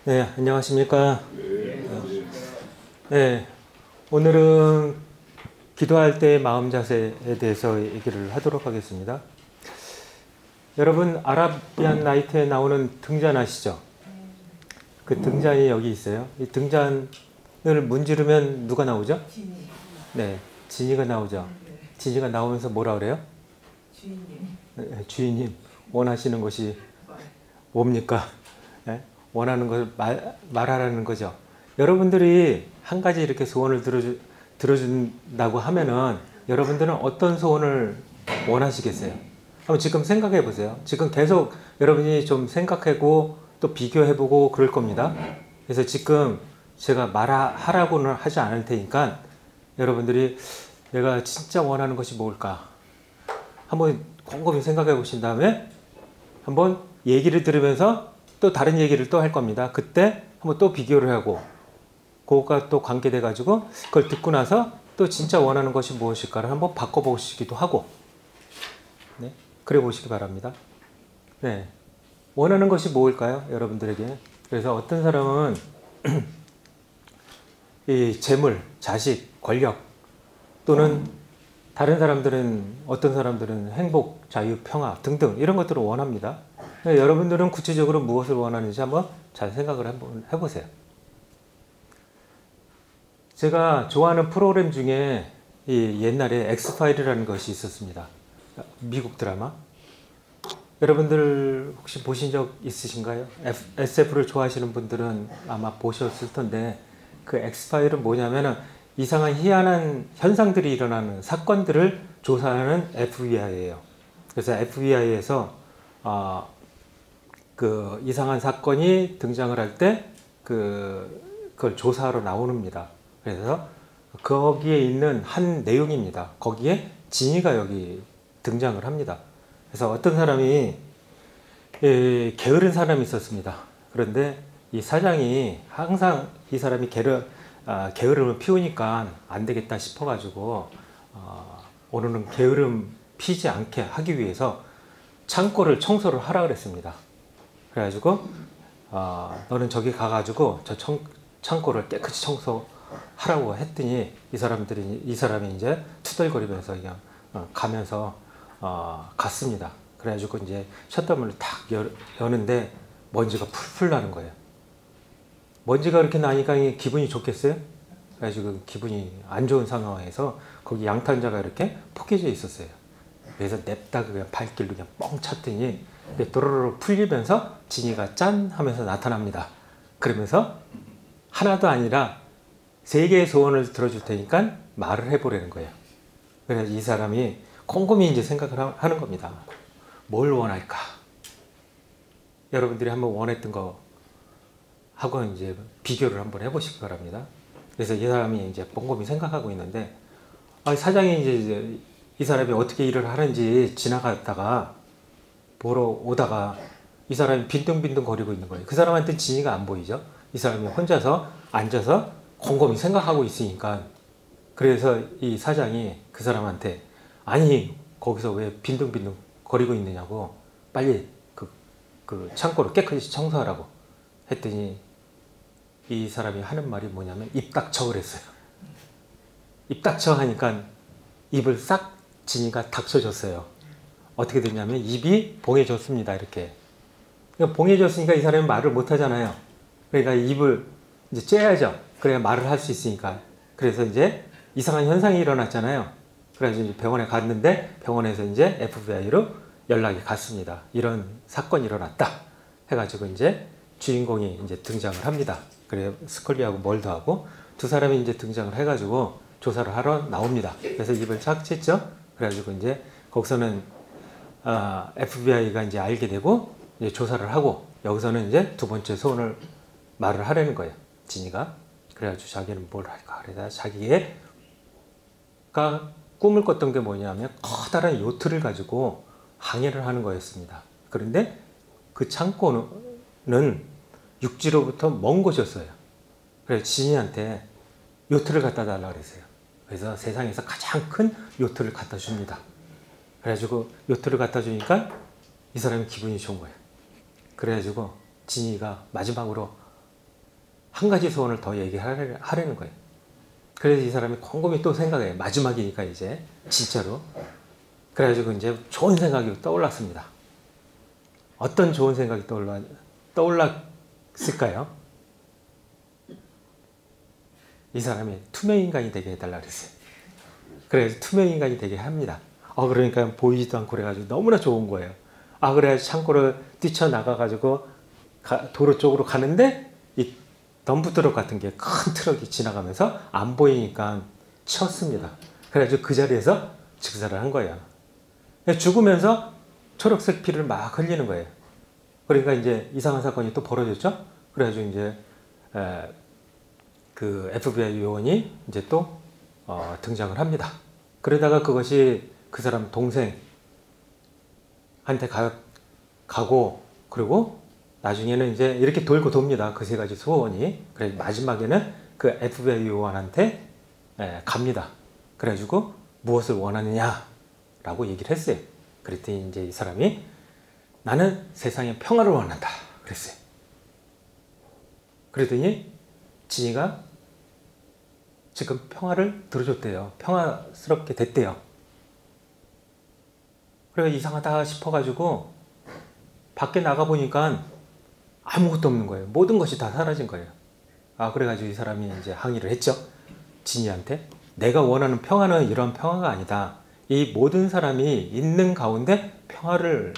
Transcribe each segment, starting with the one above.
네, 안녕하십니까. 네, 오늘은 기도할 때의 마음 자세에 대해서 얘기를 하도록 하겠습니다. 여러분, 아라비안 나이트에 나오는 등잔 아시죠? 그 등잔이 여기 있어요. 이 등잔을 문지르면 누가 나오죠? 네, 지니가 나오죠. 지니가 나오면서 뭐라 그래요? 주인님. 네, 주인님, 원하시는 것이 뭡니까? 네? 원하는 것을 말하라는 거죠. 여러분들이 한 가지 이렇게 소원을 들어준다고 하면은 여러분들은 어떤 소원을 원하시겠어요? 한번 지금 생각해 보세요. 지금 계속 여러분이 좀 생각하고 또 비교해보고 그럴 겁니다. 그래서 지금 제가 말하라고는 하지 않을 테니까 여러분들이 내가 진짜 원하는 것이 뭘까? 한번 곰곰이 생각해 보신 다음에 한번 얘기를 들으면서 또 다른 얘기를 또 할 겁니다. 그때 한번 또 비교를 하고 그거가 또 관계돼 가지고 그걸 듣고 나서 또 진짜 원하는 것이 무엇일까를 한번 바꿔보시기도 하고, 네, 그래 보시기 바랍니다. 네, 원하는 것이 무엇일까요, 여러분들에게? 그래서 어떤 사람은 이 재물, 자식, 권력, 또는 다른 사람들은, 어떤 사람들은 행복, 자유, 평화 등등 이런 것들을 원합니다. 여러분들은 구체적으로 무엇을 원하는지 한번 잘 생각을 한번 해보세요. 제가 좋아하는 프로그램 중에 이 옛날에 엑스파일이라는 것이 있었습니다. 미국 드라마. 여러분들 혹시 보신 적 있으신가요? SF를 좋아하시는 분들은 아마 보셨을 텐데, 그 엑스파일은 뭐냐면은 이상한 희한한 현상들이 일어나는 사건들을 조사하는 FBI예요. 그래서 FBI에서 그 이상한 사건이 등장을 할 때 그걸 조사하러 나옵니다. 그래서 거기에 있는 한 내용입니다. 거기에 지니가 여기 등장을 합니다. 그래서 어떤 사람이 게으른 사람이 있었습니다. 그런데 이 사장이 항상 이 사람이 게으름을 피우니까 안 되겠다 싶어가지고 오늘은 게으름 피지 않게 하기 위해서 창고를 청소를 하라 그랬습니다. 그래가지고 너는 저기 가가지고 저 창고를 깨끗이 청소하라고 했더니 이 사람이 이제 투덜거리면서 그냥 가면서 갔습니다. 그래가지고 이제 셧다문을 탁 여는데 먼지가 풀풀 나는 거예요. 먼지가 그렇게 나니까 기분이 좋겠어요? 그래가지고 기분이 안 좋은 상황에서 거기 양탄자가 이렇게 포개져 있었어요. 그래서 냅다 그냥 발길로 그냥 뻥 찼더니 도로로 풀리면서 지니가 짠 하면서 나타납니다. 그러면서 하나도 아니라 3개의 소원을 들어줄 테니까 말을 해보라는 거예요. 그래서 이 사람이 곰곰이 이제 생각을 하는 겁니다. 뭘 원할까? 여러분들이 한번 원했던 거 하고 이제 비교를 한번 해보시기 바랍니다. 그래서 이 사람이 이제 곰곰이 생각하고 있는데, 사장이 이제 이 사람이 어떻게 일을 하는지 지나갔다가 보러 오다가 이 사람이 빈둥빈둥 거리고 있는 거예요. 그 사람한테 지니가 안 보이죠? 이 사람이 혼자서 앉아서 곰곰이 생각하고 있으니까. 그래서 이 사장이 그 사람한테, 아니 거기서 왜 빈둥빈둥 거리고 있느냐고, 빨리 그 창고를 깨끗이 청소하라고 했더니 이 사람이 하는 말이 뭐냐면 입 닥쳐 그랬어요. 입 닥쳐 하니까 입을 싹 지니가 닥쳐줬어요. 어떻게 됐냐면 입이 봉해졌습니다. 이렇게. 그러니까 봉해졌으니까 이 사람이 말을 못 하잖아요. 그러니까 입을 이제 쬐야죠. 그래야 말을 할 수 있으니까. 그래서 이제 이상한 현상이 일어났잖아요. 그래서 이제 병원에 갔는데 병원에서 이제 FBI로 연락이 갔습니다. 이런 사건이 일어났다 해가지고 이제 주인공이 이제 등장을 합니다. 그래 스컬리하고 멀더하고 두 사람이 이제 등장을 해가지고 조사를 하러 나옵니다. 그래서 입을 쫙 챘죠. 그래가지고 이제 거기서는 FBI가 이제 알게 되고 이제 조사를 하고, 여기서는 이제 두 번째 소원을 말을 하려는 거예요. 지니가. 그래가지고 자기는 뭘 할까? 그래서 자기가 꿈을 꿨던 게 뭐냐면 커다란 요트를 가지고 항해를 하는 거였습니다. 그런데 그 창고는 육지로부터 먼 곳이었어요. 그래서 지니한테 요트를 갖다 달라고 그랬어요. 그래서 세상에서 가장 큰 요트를 갖다 줍니다. 그래가지고 요트를 갖다 주니까 이 사람이 기분이 좋은 거예요. 그래가지고 지니가 마지막으로 한 가지 소원을 더 얘기하려는 거예요. 그래서 이 사람이 곰곰이 또 생각해요. 마지막이니까 이제 진짜로. 그래가지고 이제 좋은 생각이 떠올랐습니다. 어떤 좋은 생각이 떠올랐을까요? 이 사람이 투명인간이 되게 해달라 그랬어요. 그래서 투명인간이 되게 합니다. 그러니까 보이지도 않고 그래가지고 너무나 좋은 거예요. 그래가지고 창고를 뛰쳐나가가지고 도로 쪽으로 가는데 이 덤프트럭 같은 게 큰 트럭이 지나가면서 안 보이니까 치웠습니다. 그래가지고 그 자리에서 즉사를 한 거예요. 죽으면서 초록색 피를 막 흘리는 거예요. 그러니까 이제 이상한 사건이 또 벌어졌죠. 그래가지고 이제 그 FBI 요원이 이제 또 등장을 합니다. 그러다가 그것이 그 사람 동생한테 가고 그리고 나중에는 이제 이렇게 돌고 돕니다. 그 세 가지 소원이. 그래 마지막에는 그 FBI 요원한테 갑니다. 그래가지고 무엇을 원하느냐라고 얘기를 했어요. 그랬더니 이제 이 사람이 나는 세상에 평화를 원한다 그랬어요. 그랬더니 진이가 지금 평화를 들어줬대요. 평화스럽게 됐대요. 그래서 이상하다 싶어가지고 밖에 나가보니까 아무것도 없는 거예요. 모든 것이 다 사라진 거예요. 그래가지고 이 사람이 이제 항의를 했죠. 진이한테. 내가 원하는 평화는 이런 평화가 아니다. 이 모든 사람이 있는 가운데 평화를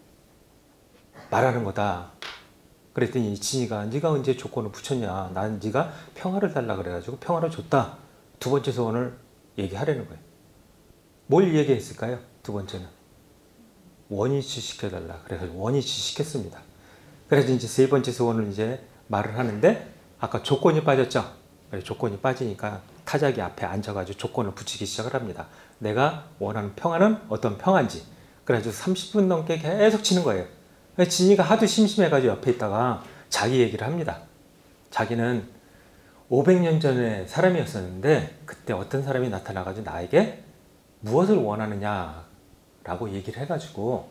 말하는 거다. 그랬더니 진이가 네가 언제 조건을 붙였냐. 난 네가 평화를 달라 그래가지고 평화를 줬다. 두 번째 소원을 얘기하려는 거예요. 뭘 얘기했을까요? 두 번째는 원위치 시켜달라. 그래서 원위치 시켰습니다. 그래서 이제 세 번째 소원을 이제 말을 하는데 아까 조건이 빠졌죠. 조건이 빠지니까 타자기 앞에 앉아가지고 조건을 붙이기 시작을 합니다. 내가 원하는 평화는 어떤 평화인지. 그래가지고 30분 넘게 계속 치는 거예요. 진이가 하도 심심해가지고 옆에 있다가 자기 얘기를 합니다. 자기는 500년 전에 사람이었었는데 그때 어떤 사람이 나타나가지고 나에게 무엇을 원하느냐라고 얘기를 해가지고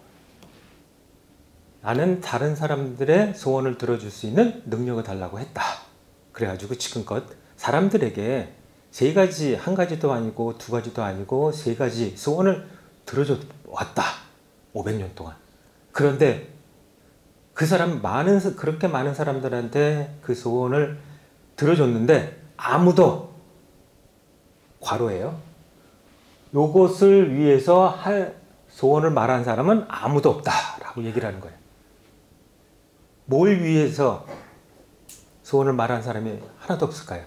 나는 다른 사람들의 소원을 들어줄 수 있는 능력을 달라고 했다. 그래가지고 지금껏 사람들에게 세 가지, 한 가지도 아니고 두 가지도 아니고 세 가지 소원을 들어줘 왔다. 500년 동안. 그런데 그 사람 그렇게 많은 사람들한테 그 소원을 들어줬는데 아무도 괄호예요. 요것을 위해서 할 소원을 말한 사람은 아무도 없다라고 얘기를 하는 거예요. 뭘 위해서 소원을 말한 사람이 하나도 없을까요?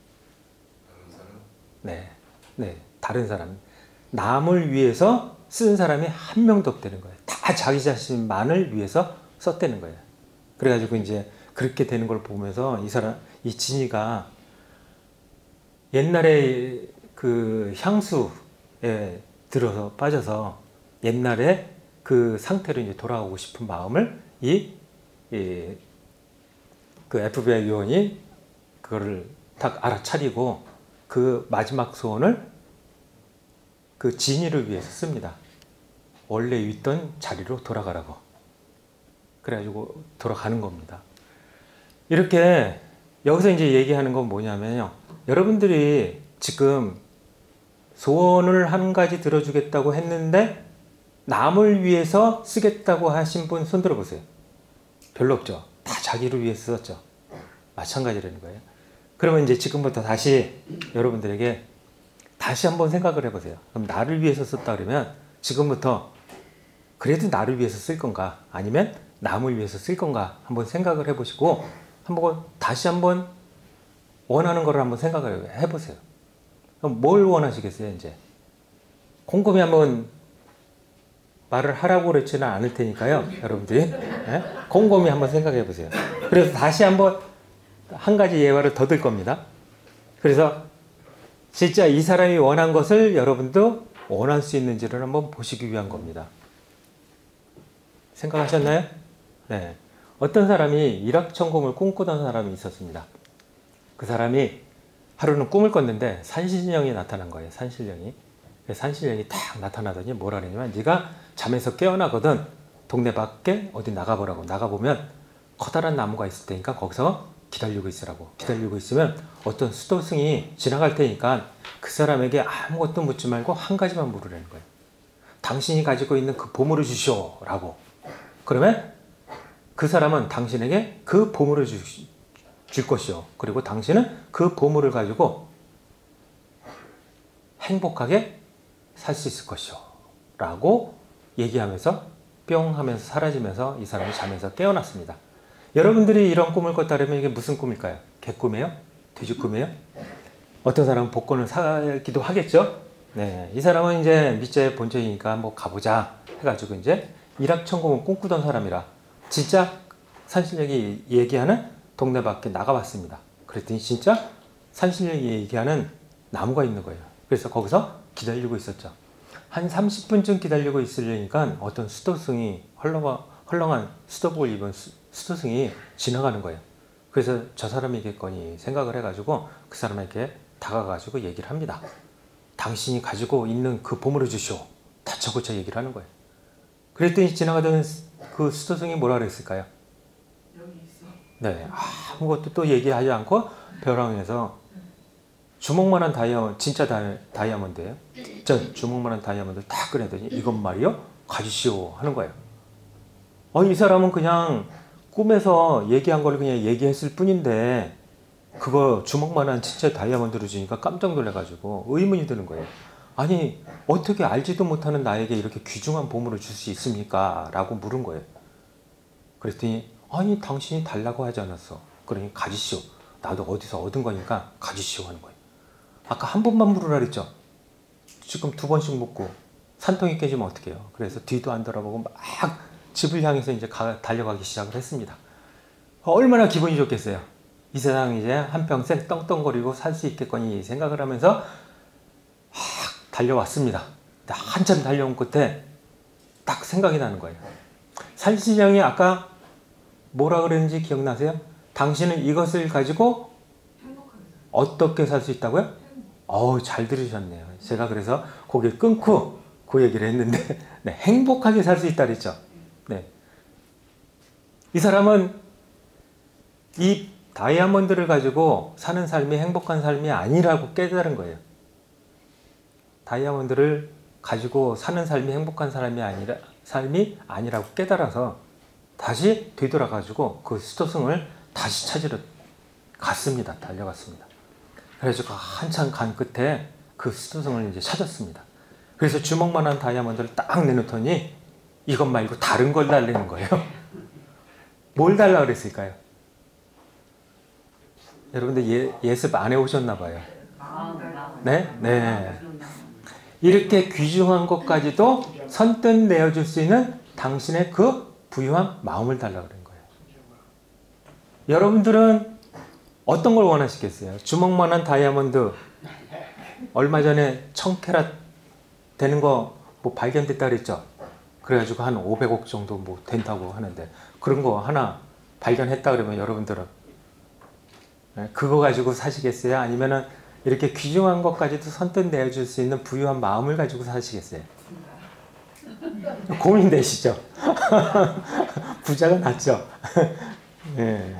네, 다른 사람. 남을 위해서 쓴 사람이 한 명도 없다는 거예요. 다 자기 자신만을 위해서 썼다는 거예요. 그래가지고 이제 그렇게 되는 걸 보면서 이 진이가 옛날에 그 향수에 들어서 빠져서 옛날에 그 상태로 이제 돌아오고 싶은 마음을 그 FBI 요원이 그거를 딱 알아차리고 그 마지막 소원을 그 진이를 위해서 씁니다. 원래 있던 자리로 돌아가라고. 그래가지고 돌아가는 겁니다. 이렇게 여기서 이제 얘기하는 건 뭐냐면요. 여러분들이 지금 소원을 한 가지 들어주겠다고 했는데 남을 위해서 쓰겠다고 하신 분 손 들어보세요. 별로 없죠. 다 자기를 위해서 썼죠. 마찬가지라는 거예요. 그러면 이제 지금부터 다시 여러분들에게 다시 한번 생각을 해보세요. 그럼 나를 위해서 썼다 그러면 지금부터 그래도 나를 위해서 쓸 건가 아니면 남을 위해서 쓸 건가 한번 생각을 해보시고 한번 다시 한번 원하는 거를 한번 생각을 해보세요. 그럼 뭘 원하시겠어요? 이제 곰곰이 한번 말을 하라고 그렇지는 않을 테니까요. 여러분들이 곰곰이 한번 생각해 보세요. 그래서 다시 한번 한 가지 예화를 더 들 겁니다. 그래서 진짜 이 사람이 원한 것을 여러분도 원할 수 있는지를 한번 보시기 위한 겁니다. 생각하셨나요? 네. 어떤 사람이 일확천금을 꿈꾸던 사람이 있었습니다. 그 사람이 하루는 꿈을 꿨는데 산신령이 나타난 거예요. 산신령이. 산신령이 딱 나타나더니 뭐라 그러냐면 네가 잠에서 깨어나거든 동네 밖에 어디 나가보라고. 나가보면 커다란 나무가 있을 테니까 거기서 기다리고 있으라고. 기다리고 있으면 어떤 수도승이 지나갈 테니까 그 사람에게 아무것도 묻지 말고 한 가지만 물으라는 거예요. 당신이 가지고 있는 그 보물을 주시오 라고. 그러면 그 사람은 당신에게 그 보물을 줄 것이요. 그리고 당신은 그 보물을 가지고 행복하게 살 수 있을 것이요 라고 얘기하면서 뿅 하면서 사라지면서 이 사람이 잠에서 깨어났습니다. 여러분들이 이런 꿈을 꿨다면 이게 무슨 꿈일까요? 개꿈이에요? 돼지꿈이에요? 어떤 사람은 복권을 사기도 하겠죠? 네, 이 사람은 이제 밑자의 본적이니까 뭐 가보자 해가지고 이제 일확천금을 꿈꾸던 사람이라 진짜 산신령이 얘기하는 동네 밖에 나가봤습니다. 그랬더니 진짜 산신령이 얘기하는 나무가 있는 거예요. 그래서 거기서 기다리고 있었죠. 한 30분쯤 기다리고 있으려니까 어떤 수도승이 헐렁한 수도복을 입은 수도승이 지나가는 거예요. 그래서 저 사람이겠거니 생각을 해가지고 그 사람에게 다가가지고 얘기를 합니다. 당신이 가지고 있는 그 보물을 주시오. 다짜고짜 얘기를 하는 거예요. 그랬더니 지나가던 그 수도승이 뭐라 그랬을까요? 여기 있어. 네, 아무것도 또 얘기하지 않고 벼랑에서 주먹만한 진짜 다이아몬드예요. 진짜 주먹만한 다이아몬드를 딱 꺼내더니 이것 말이요? 가지시오 하는 거예요. 이 사람은 그냥 꿈에서 얘기한 걸 그냥 얘기했을 뿐인데 그거 주먹만한 진짜 다이아몬드를 주니까 깜짝 놀라가지고 의문이 드는 거예요. 아니 어떻게 알지도 못하는 나에게 이렇게 귀중한 보물을 줄 수 있습니까? 라고 물은 거예요. 그랬더니 아니 당신이 달라고 하지 않았어. 그러니 가지시오. 나도 어디서 얻은 거니까 가지시오 하는 거예요. 아까 한 번만 물으라 그랬죠. 지금 2번씩 묻고 산통이 깨지면 어떡해요. 그래서 뒤도 안 돌아보고 막 집을 향해서 이제 달려가기 시작을 했습니다. 얼마나 기분이 좋겠어요. 이 세상 이제 한평생 떵떵거리고 살 수 있겠거니 생각을 하면서 달려왔습니다. 한참 달려온 끝에 딱 생각이 나는 거예요. 산신령이 아까 뭐라 그랬는지 기억나세요? 당신은 이것을 가지고 어떻게 살 수 있다고요? 잘 들으셨네요. 제가 그래서 고개를 끊고 그 얘기를 했는데 네, 행복하게 살 수 있다 그랬죠. 네. 이 사람은 이 다이아몬드를 가지고 사는 삶이 행복한 삶이 아니라고 깨달은 거예요. 다이아몬드를 가지고 사는 삶이 행복한 삶이 아니라고 깨달아서 다시 되돌아가지고 그 수도승을 다시 찾으러 갔습니다. 달려갔습니다. 그래서 한참 간 끝에 그 수도승을 이제 찾았습니다. 그래서 주먹만한 다이아몬드를 딱 내놓더니 이것 말고 다른 걸 달라는 거예요. 뭘 달라고 그랬을까요? 여러분들 예습 안 해오셨나 봐요. 네? 네. 이렇게 귀중한 것까지도 선뜻 내어줄 수 있는 당신의 그 부유한 마음을 달라고 그런 거예요. 여러분들은 어떤 걸 원하시겠어요? 주먹만한 다이아몬드 얼마 전에 1000캐럿 되는 거 뭐 발견됐다 그랬죠? 그래가지고 한 500억 정도 뭐 된다고 하는데 그런 거 하나 발견했다 그러면 여러분들은 그거 가지고 사시겠어요? 아니면은 이렇게 귀중한 것까지도 선뜻 내어줄 수 있는 부유한 마음을 가지고 사시겠어요? 고민되시죠? 부자가 낫죠? 네.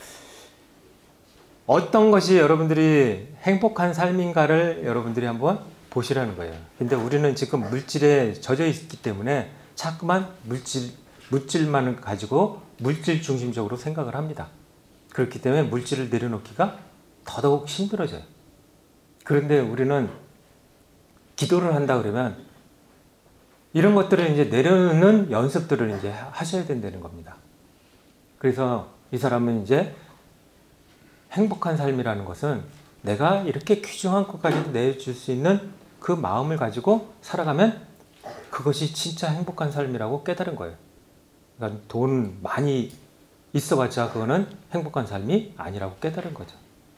어떤 것이 여러분들이 행복한 삶인가를 여러분들이 한번 보시라는 거예요. 근데 우리는 지금 물질에 젖어 있기 때문에 자꾸만 물질만 가지고 물질 중심적으로 생각을 합니다. 그렇기 때문에 물질을 내려놓기가 더더욱 힘들어져요. 그런데 우리는 기도를 한다 그러면 이런 것들을 이제 내려놓는 연습들을 이제 하셔야 된다는 겁니다. 그래서 이 사람은 이제 행복한 삶이라는 것은 내가 이렇게 귀중한 것까지도 내줄 수 있는 그 마음을 가지고 살아가면 그것이 진짜 행복한 삶이라고 깨달은 거예요. 그러니까 돈 많이 있어봤자 그거는 행복한 삶이 아니라고 깨달은 거죠.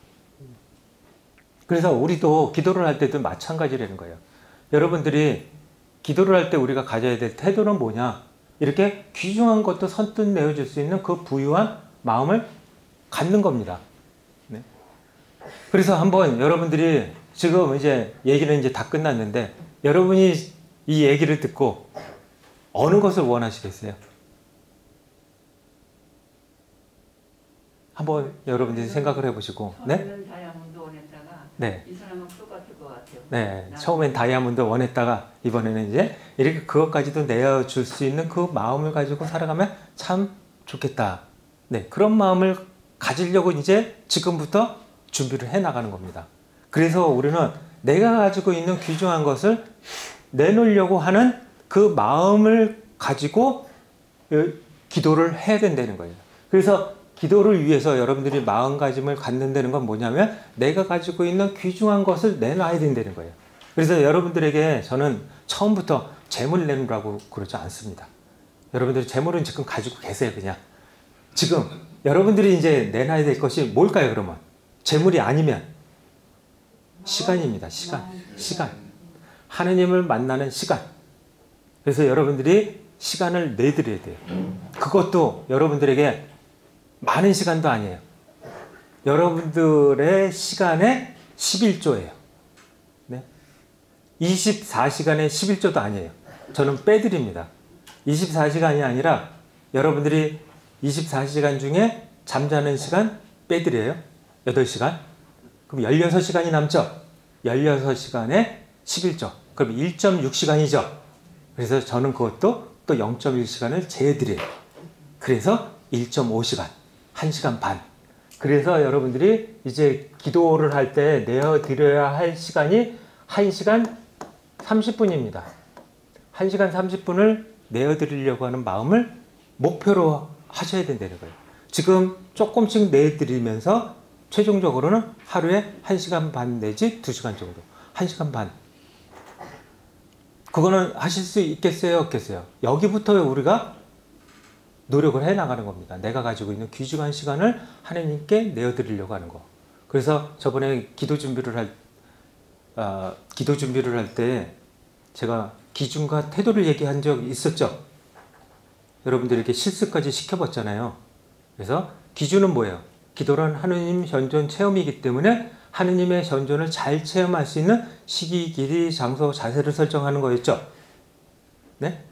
그래서 우리도 기도를 할 때도 마찬가지라는 거예요. 여러분들이 기도를 할 때 우리가 가져야 될 태도는 뭐냐? 이렇게 귀중한 것도 선뜻 내어줄 수 있는 그 부유한 마음을 갖는 겁니다. 네. 그래서 한번 여러분들이 지금 이제 얘기는 이제 다 끝났는데 여러분이 이 얘기를 듣고 어느 것을 원하시겠어요? 한번 여러분들이 생각을 해보시고. 네? 처음에는 다이아몬드 원했다가 네. 이 사람은 똑같을 것 같아요. 네. 처음엔 다이아몬드 원했다가 이번에는 이제 이렇게 그것까지도 내어줄 수 있는 그 마음을 가지고 살아가면 참 좋겠다. 네. 그런 마음을 가지려고 이제 지금부터 준비를 해 나가는 겁니다. 그래서 우리는 내가 가지고 있는 귀중한 것을 내놓으려고 하는 그 마음을 가지고 기도를 해야 된다는 거예요. 그래서 기도를 위해서 여러분들이 마음가짐을 갖는다는 건 뭐냐면 내가 가지고 있는 귀중한 것을 내놔야 된다는 거예요. 그래서 여러분들에게 저는 처음부터 재물 내놓으라고 그러지 않습니다. 여러분들이 재물은 지금 가지고 계세요. 그냥 지금 여러분들이 이제 내놔야 될 것이 뭘까요? 그러면 재물이 아니면 시간입니다. 시간. 하느님을 만나는 시간. 그래서 여러분들이 시간을 내드려야 돼요. 그것도 여러분들에게 많은 시간도 아니에요. 여러분들의 시간의 11조예요. 네? 24시간의 11조도 아니에요. 저는 빼드립니다. 24시간이 아니라 여러분들이 24시간 중에 잠자는 시간 빼드려요. 8시간. 그럼 16시간이 남죠? 16시간에 11조. 그럼 1.6시간이죠? 그래서 저는 그것도 또 0.1시간을 제해드려요. 그래서 1.5시간, 1시간 반. 그래서 여러분들이 이제 기도를 할 때 내어드려야 할 시간이 1시간 30분입니다. 1시간 30분을 내어드리려고 하는 마음을 목표로 하셔야 된다는 거예요. 지금 조금씩 내드리면서 최종적으로는 하루에 1시간 반 내지 2시간 정도. 1시간 반. 그거는 하실 수 있겠어요? 없겠어요? 여기부터 우리가 노력을 해 나가는 겁니다. 내가 가지고 있는 귀중한 시간을 하나님께 내어드리려고 하는 거. 그래서 저번에 기도 준비를 할 때 제가 기준과 태도를 얘기한 적 있었죠? 여러분들에게 실습까지 시켜봤잖아요. 그래서 기준은 뭐예요? 기도란 하느님 현존 체험이기 때문에 하느님의 현존을 잘 체험할 수 있는 시기, 길이, 장소, 자세를 설정하는 거였죠. 네?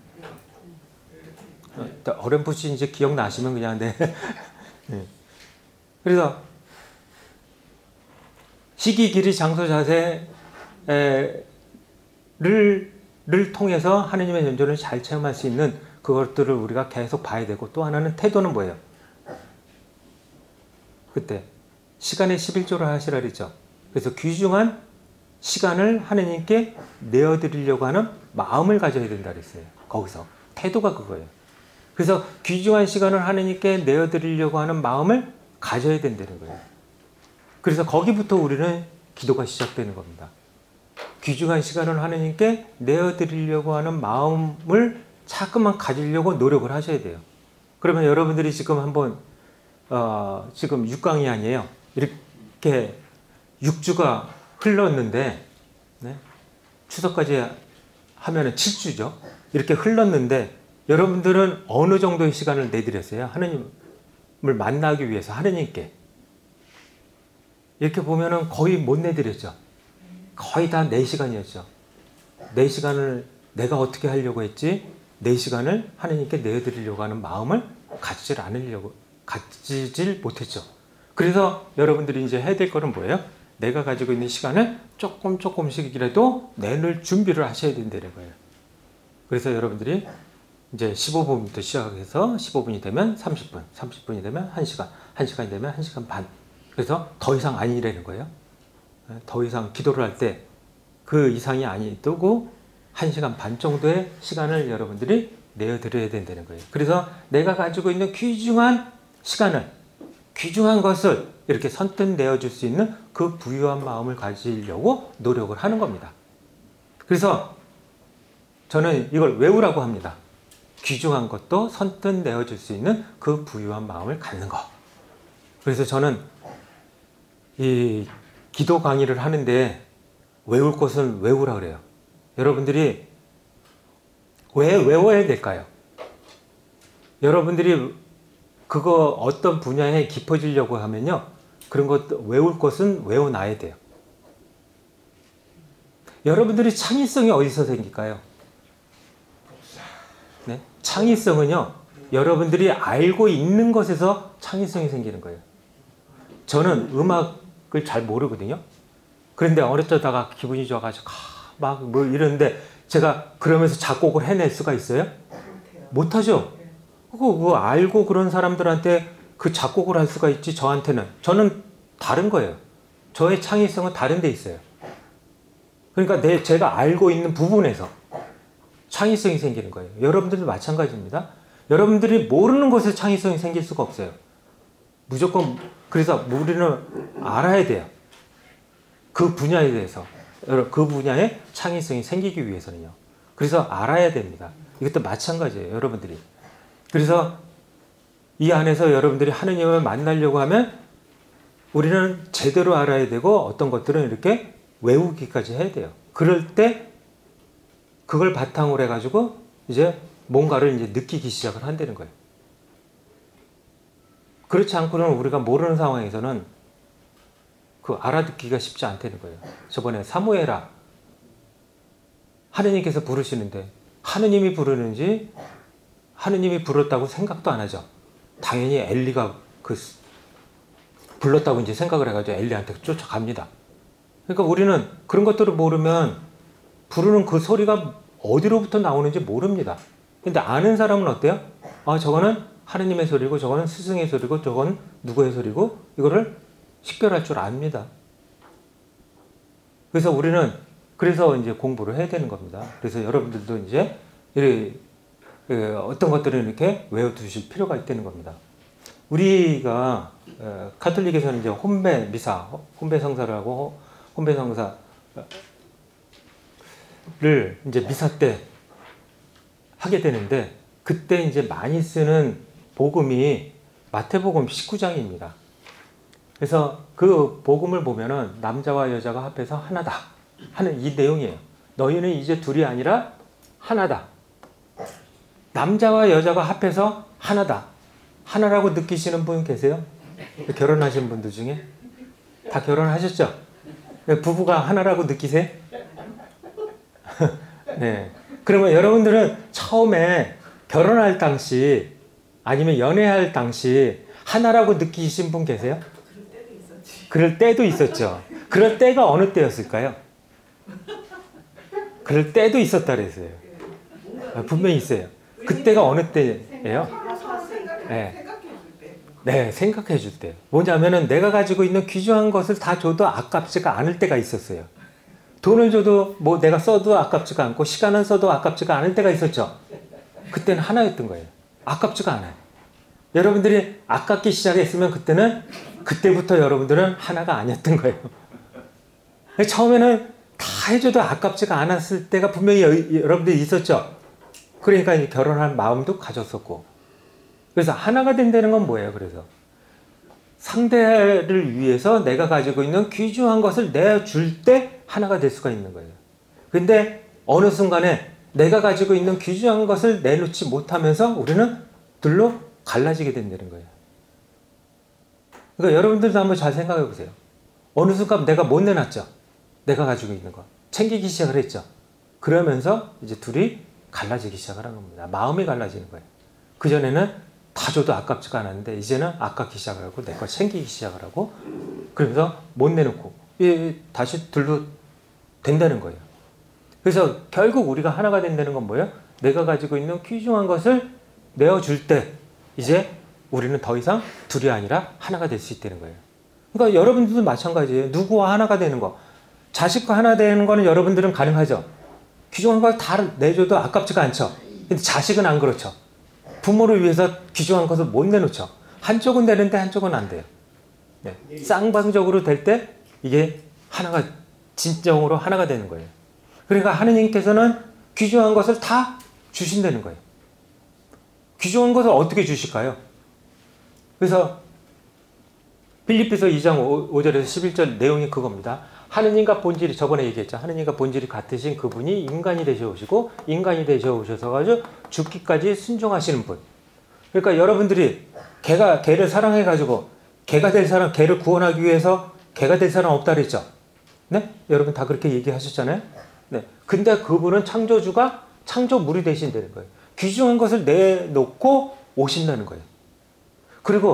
어렴풋이 이제 기억나시면 그냥 네. 네. 그래서 시기, 길이, 장소, 자세를 통해서 하느님의 현존을 잘 체험할 수 있는 그것들을 우리가 계속 봐야 되고, 또 하나는 태도는 뭐예요? 그때 시간의 11조를 하시라 그랬죠. 그래서 귀중한 시간을 하느님께 내어드리려고 하는 마음을 가져야 된다 그랬어요. 거기서 태도가 그거예요. 그래서 귀중한 시간을 하느님께 내어드리려고 하는 마음을 가져야 된다는 거예요. 그래서 거기부터 우리는 기도가 시작되는 겁니다. 귀중한 시간을 하느님께 내어드리려고 하는 마음을 자꾸만 가지려고 노력을 하셔야 돼요. 그러면 여러분들이 지금 한번 지금 6강이 아니에요. 이렇게 6주가 흘렀는데, 네? 추석까지 하면은 7주죠. 이렇게 흘렀는데 여러분들은 어느 정도의 시간을 내드렸어요? 하느님을 만나기 위해서 하느님께. 이렇게 보면은 거의 못 내드렸죠. 거의 다 4시간이었죠. 4시간을 내가 어떻게 하려고 했지? 4시간을 하느님께 내어드리려고 하는 마음을 가지질 못했죠. 그래서 여러분들이 이제 해야 될 거는 뭐예요? 내가 가지고 있는 시간을 조금씩이라도 내놓을 준비를 하셔야 된다는 거예요. 그래서 여러분들이 이제 15분부터 시작해서 15분이 되면 30분, 30분이 되면 1시간, 1시간이 되면 1시간 반. 그래서 더 이상 아니라는 거예요. 더 이상 기도를 할 때 그 이상이 아니고 1시간 반 정도의 시간을 여러분들이 내어드려야 된다는 거예요. 그래서 내가 가지고 있는 귀중한 시간을, 귀중한 것을 이렇게 선뜻 내어줄 수 있는 그 부유한 마음을 가지려고 노력을 하는 겁니다. 그래서 저는 이걸 외우라고 합니다. 귀중한 것도 선뜻 내어줄 수 있는 그 부유한 마음을 갖는 것. 그래서 저는 이 기도 강의를 하는데 외울 것은 외우라 그래요. 여러분들이 왜 외워야 될까요? 여러분들이 그거 어떤 분야에 깊어지려고 하면요, 그런 것 외울 것은 외워놔야 돼요. 여러분들이 창의성이 어디서 생길까요? 네? 창의성은요, 여러분들이 알고 있는 것에서 창의성이 생기는 거예요. 저는 음악을 잘 모르거든요. 그런데 어렸다가 기분이 좋아가지고 막 뭐 이러는데 제가 그러면서 작곡을 해낼 수가 있어요? 못하죠. 그거 알고 그런 사람들한테 그 작곡을 할 수가 있지. 저는 다른 거예요. 저의 창의성은 다른 데 있어요. 그러니까 제가 알고 있는 부분에서 창의성이 생기는 거예요. 여러분들도 마찬가지입니다. 여러분들이 모르는 것에 창의성이 생길 수가 없어요. 무조건. 그래서 우리는 알아야 돼요. 그 분야에 대해서. 그 분야에 창의성이 생기기 위해서는요. 그래서 알아야 됩니다. 이것도 마찬가지예요. 여러분들이. 그래서 이 안에서 여러분들이 하느님을 만나려고 하면 우리는 제대로 알아야 되고 어떤 것들은 이렇게 외우기까지 해야 돼요. 그럴 때 그걸 바탕으로 해가지고 이제 뭔가를 이제 느끼기 시작을 한다는 거예요. 그렇지 않고는 우리가 모르는 상황에서는 그 알아듣기가 쉽지 않다는 거예요. 저번에 사무엘아 하느님께서 부르시는데 하느님이 부르는지 하느님이 불렀다고 생각도 안 하죠. 당연히 엘리가 불렀다고 이제 생각을 해가지고 엘리한테 쫓아갑니다. 그러니까 우리는 그런 것들을 모르면 부르는 그 소리가 어디로부터 나오는지 모릅니다. 근데 아는 사람은 어때요? 저거는 하느님의 소리고 저거는 스승의 소리고 저건 누구의 소리고 이거를 식별할 줄 압니다. 그래서 우리는 그래서 이제 공부를 해야 되는 겁니다. 그래서 여러분들도 이제 어떤 것들을 이렇게 외워두실 필요가 있다는 겁니다. 우리가 카톨릭에서는 이제 혼배 미사, 혼배 성사를 하고 혼배 성사를 이제 미사 때 하게 되는데 그때 이제 많이 쓰는 복음이 마태복음 19장입니다. 그래서 그 복음을 보면은 남자와 여자가 합해서 하나다 하는 이 내용이에요. 너희는 이제 둘이 아니라 하나다. 남자와 여자가 합해서 하나다. 하나라고 느끼시는 분 계세요? 결혼하신 분들 중에? 다 결혼하셨죠? 부부가 하나라고 느끼세요? 네. 그러면 여러분들은 처음에 결혼할 당시 아니면 연애할 당시 하나라고 느끼신 분 계세요? 그럴 때도 있었죠. 그럴 때가 어느 때였을까요? 그럴 때도 있었다 그랬어요. 분명히 있어요. 그때가 어느 때예요? 네, 생각해 줄 때. 뭐냐면은 내가 가지고 있는 귀중한 것을 다 줘도 아깝지가 않을 때가 있었어요. 돈을 줘도 뭐 내가 써도 아깝지가 않고 시간을 써도 아깝지가 않을 때가 있었죠. 그때는 하나였던 거예요. 아깝지가 않아요. 여러분들이 아깝기 시작했으면 그때부터 여러분들은 하나가 아니었던 거예요. 처음에는 다 해줘도 아깝지가 않았을 때가 분명히 여러분들이 있었죠. 그러니까 이제 결혼할 마음도 가졌었고. 그래서 하나가 된다는 건 뭐예요? 그래서 상대를 위해서 내가 가지고 있는 귀중한 것을 내줄 때 하나가 될 수가 있는 거예요. 근데 어느 순간에 내가 가지고 있는 귀중한 것을 내놓지 못하면서 우리는 둘로 갈라지게 된다는 거예요. 그러니까 여러분들도 한번 잘 생각해 보세요. 어느 순간 내가 못 내놨죠. 내가 가지고 있는 거. 챙기기 시작을 했죠. 그러면서 이제 둘이 갈라지기 시작을 한 겁니다. 마음이 갈라지는 거예요. 그전에는 다 줘도 아깝지가 않았는데 이제는 아깝기 시작을 하고 내 거 챙기기 시작을 하고 그러면서 못 내놓고 다시 둘로 된다는 거예요. 그래서 결국 우리가 하나가 된다는 건 뭐예요? 내가 가지고 있는 귀중한 것을 내어줄 때 이제 우리는 더 이상 둘이 아니라 하나가 될 수 있다는 거예요. 그러니까 여러분들도 마찬가지예요. 누구와 하나가 되는 거. 자식과 하나 되는 거는 여러분들은 가능하죠. 귀중한 걸 다 내줘도 아깝지가 않죠. 근데 자식은 안 그렇죠. 부모를 위해서 귀중한 것을 못 내놓죠. 한쪽은 되는데 한쪽은 안 돼요. 네. 쌍방적으로 될 때 이게 하나가 진정으로 하나가 되는 거예요. 그러니까 하느님께서는 귀중한 것을 다 주신다는 거예요. 귀중한 것을 어떻게 주실까요? 그래서 빌립보서 2장 5절에서 11절 내용이 그겁니다. 하느님과 본질이 저번에 얘기했죠. 하느님과 본질이 같으신 그분이 인간이 되셔오시고 인간이 되셔오셔서 가지고 죽기까지 순종하시는 분. 그러니까 여러분들이 개를 사랑해 가지고 개가 될 사람, 개를 구원하기 위해서 개가 될 사람 없다 그랬죠. 네? 여러분 다 그렇게 얘기하셨잖아요. 네. 근데 그분은 창조주가 창조물이 되신다는 거예요. 귀중한 것을 내놓고 오신다는 거예요. 그리고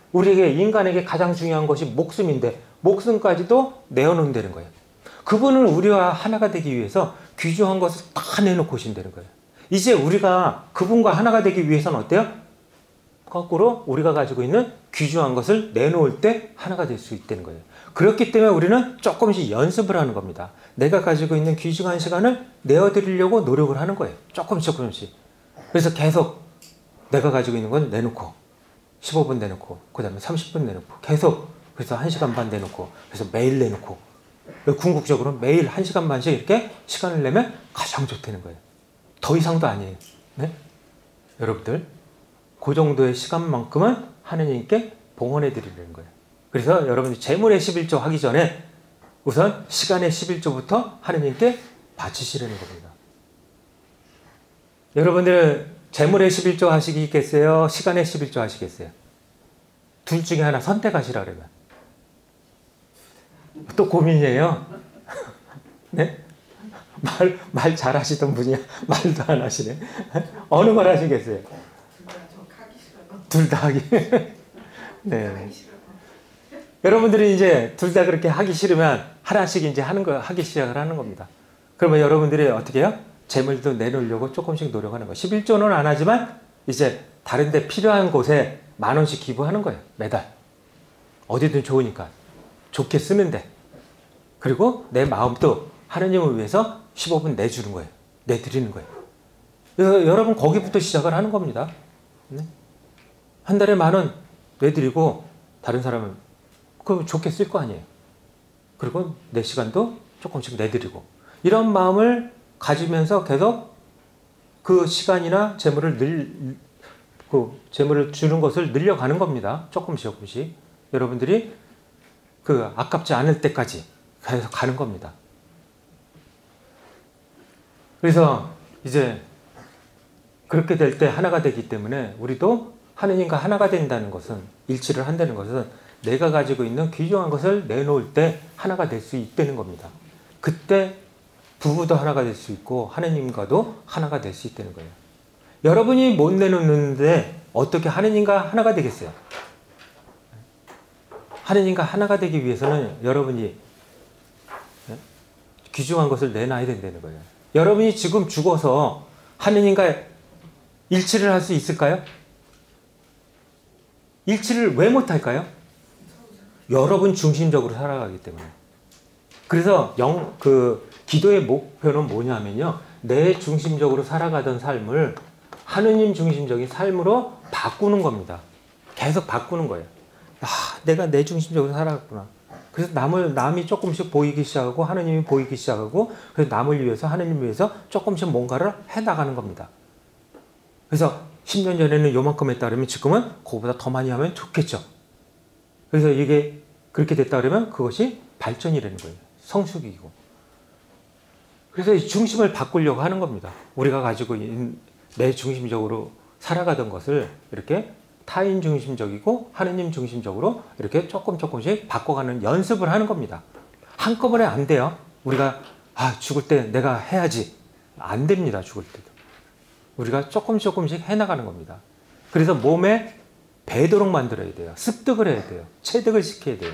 우리에게 인간에게 가장 중요한 것이 목숨인데 목숨까지도 내어놓는다는 거예요. 그분은 우리와 하나가 되기 위해서 귀중한 것을 다 내놓고 오신다는 거예요. 이제 우리가 그분과 하나가 되기 위해서는 어때요? 거꾸로 우리가 가지고 있는 귀중한 것을 내놓을 때 하나가 될 수 있다는 거예요. 그렇기 때문에 우리는 조금씩 연습을 하는 겁니다. 내가 가지고 있는 귀중한 시간을 내어드리려고 노력을 하는 거예요. 조금씩. 그래서 계속 내가 가지고 있는 건 내놓고 15분 내놓고 그 다음에 30분 내놓고 계속 그래서 1시간 반 내놓고 그래서 매일 내놓고 궁극적으로 매일 1시간 반씩 이렇게 시간을 내면 가장 좋다는 거예요. 더 이상도 아니에요. 네? 여러분들 그 정도의 시간만큼은 하느님께 봉헌해 드리는 거예요. 그래서 여러분들 재물의 11조 하기 전에 우선 시간의 11조부터 하느님께 바치시라는 겁니다. 여러분들 재물의 11조 하시겠어요? 시간의 11조 하시겠어요? 둘 중에 하나 선택하시라 그러면. 또 고민이에요. 네? 말 잘하시던 분이 말도 안 하시네. 어느 걸 하시겠어요? 둘 다 하기. 네. 여러분들이 이제 둘 다 그렇게 하기 싫으면 하나씩 이제 하기 시작을 하는 겁니다. 그러면 여러분들이 어떻게 해요? 재물도 내놓으려고 조금씩 노력하는 거예요. 11조는 안 하지만 이제 다른 데 필요한 곳에 10,000원씩 기부하는 거예요. 매달. 어디든 좋으니까. 좋게 쓰는데. 그리고 내 마음도 하느님을 위해서 15분 내주는 거예요. 내드리는 거예요. 그래서 여러분 거기부터 시작을 하는 겁니다. 네? 한 달에 10,000원 내드리고 다른 사람은 그 좋게 쓸 거 아니에요. 그리고 내 시간도 조금씩 내드리고 이런 마음을 가지면서 계속 그 시간이나 재물을 재물을 주는 것을 늘려가는 겁니다. 조금씩 여러분들이 그 아깝지 않을 때까지 계속 가는 겁니다. 그래서 이제 그렇게 될 때 하나가 되기 때문에 우리도 하느님과 하나가 된다는 것은 일치를 한다는 것은 내가 가지고 있는 귀중한 것을 내놓을 때 하나가 될 수 있다는 겁니다. 그때 부부도 하나가 될 수 있고 하느님과도 하나가 될 수 있다는 거예요. 여러분이 못 내놓는데 어떻게 하느님과 하나가 되겠어요? 하느님과 하나가 되기 위해서는 여러분이 귀중한 것을 내놔야 된다는 거예요. 여러분이 지금 죽어서 하느님과 일치를 할 수 있을까요? 일치를 왜 못할까요? 여러분 중심적으로 살아가기 때문에. 그래서 기도의 목표는 뭐냐면요. 내 중심적으로 살아가던 삶을 하느님 중심적인 삶으로 바꾸는 겁니다. 계속 바꾸는 거예요. 내가 내 중심적으로 살아갔구나. 그래서 남이 조금씩 보이기 시작하고 하느님이 보이기 시작하고 그래서 남을 위해서 하느님을 위해서 조금씩 뭔가를 해나가는 겁니다. 그래서 10년 전에는 요만큼 했다 그러면 지금은 그거보다 더 많이 하면 좋겠죠. 그래서 이게 그렇게 됐다 그러면 그것이 발전이라는 거예요. 성숙이고. 그래서 이 중심을 바꾸려고 하는 겁니다. 우리가 가지고 있는 내 중심적으로 살아가던 것을 이렇게 타인 중심적이고 하느님 중심적으로 이렇게 조금씩 바꿔가는 연습을 하는 겁니다. 한꺼번에 안 돼요. 우리가 죽을 때 내가 해야지. 안 됩니다. 죽을 때도. 우리가 조금씩 해나가는 겁니다. 그래서 몸에 배도록 만들어야 돼요. 습득을 해야 돼요. 체득을 시켜야 돼요.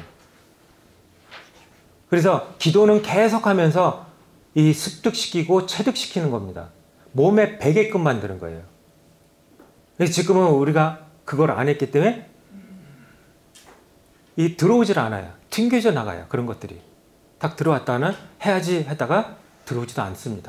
그래서 기도는 계속하면서 이 습득시키고 체득시키는 겁니다. 몸에 배게끔 만드는 거예요. 그래서 지금은 우리가 그걸 안 했기 때문에 들어오질 않아요. 튕겨져 나가요. 그런 것들이. 딱 들어왔다는 해야지 하다가 들어오지도 않습니다.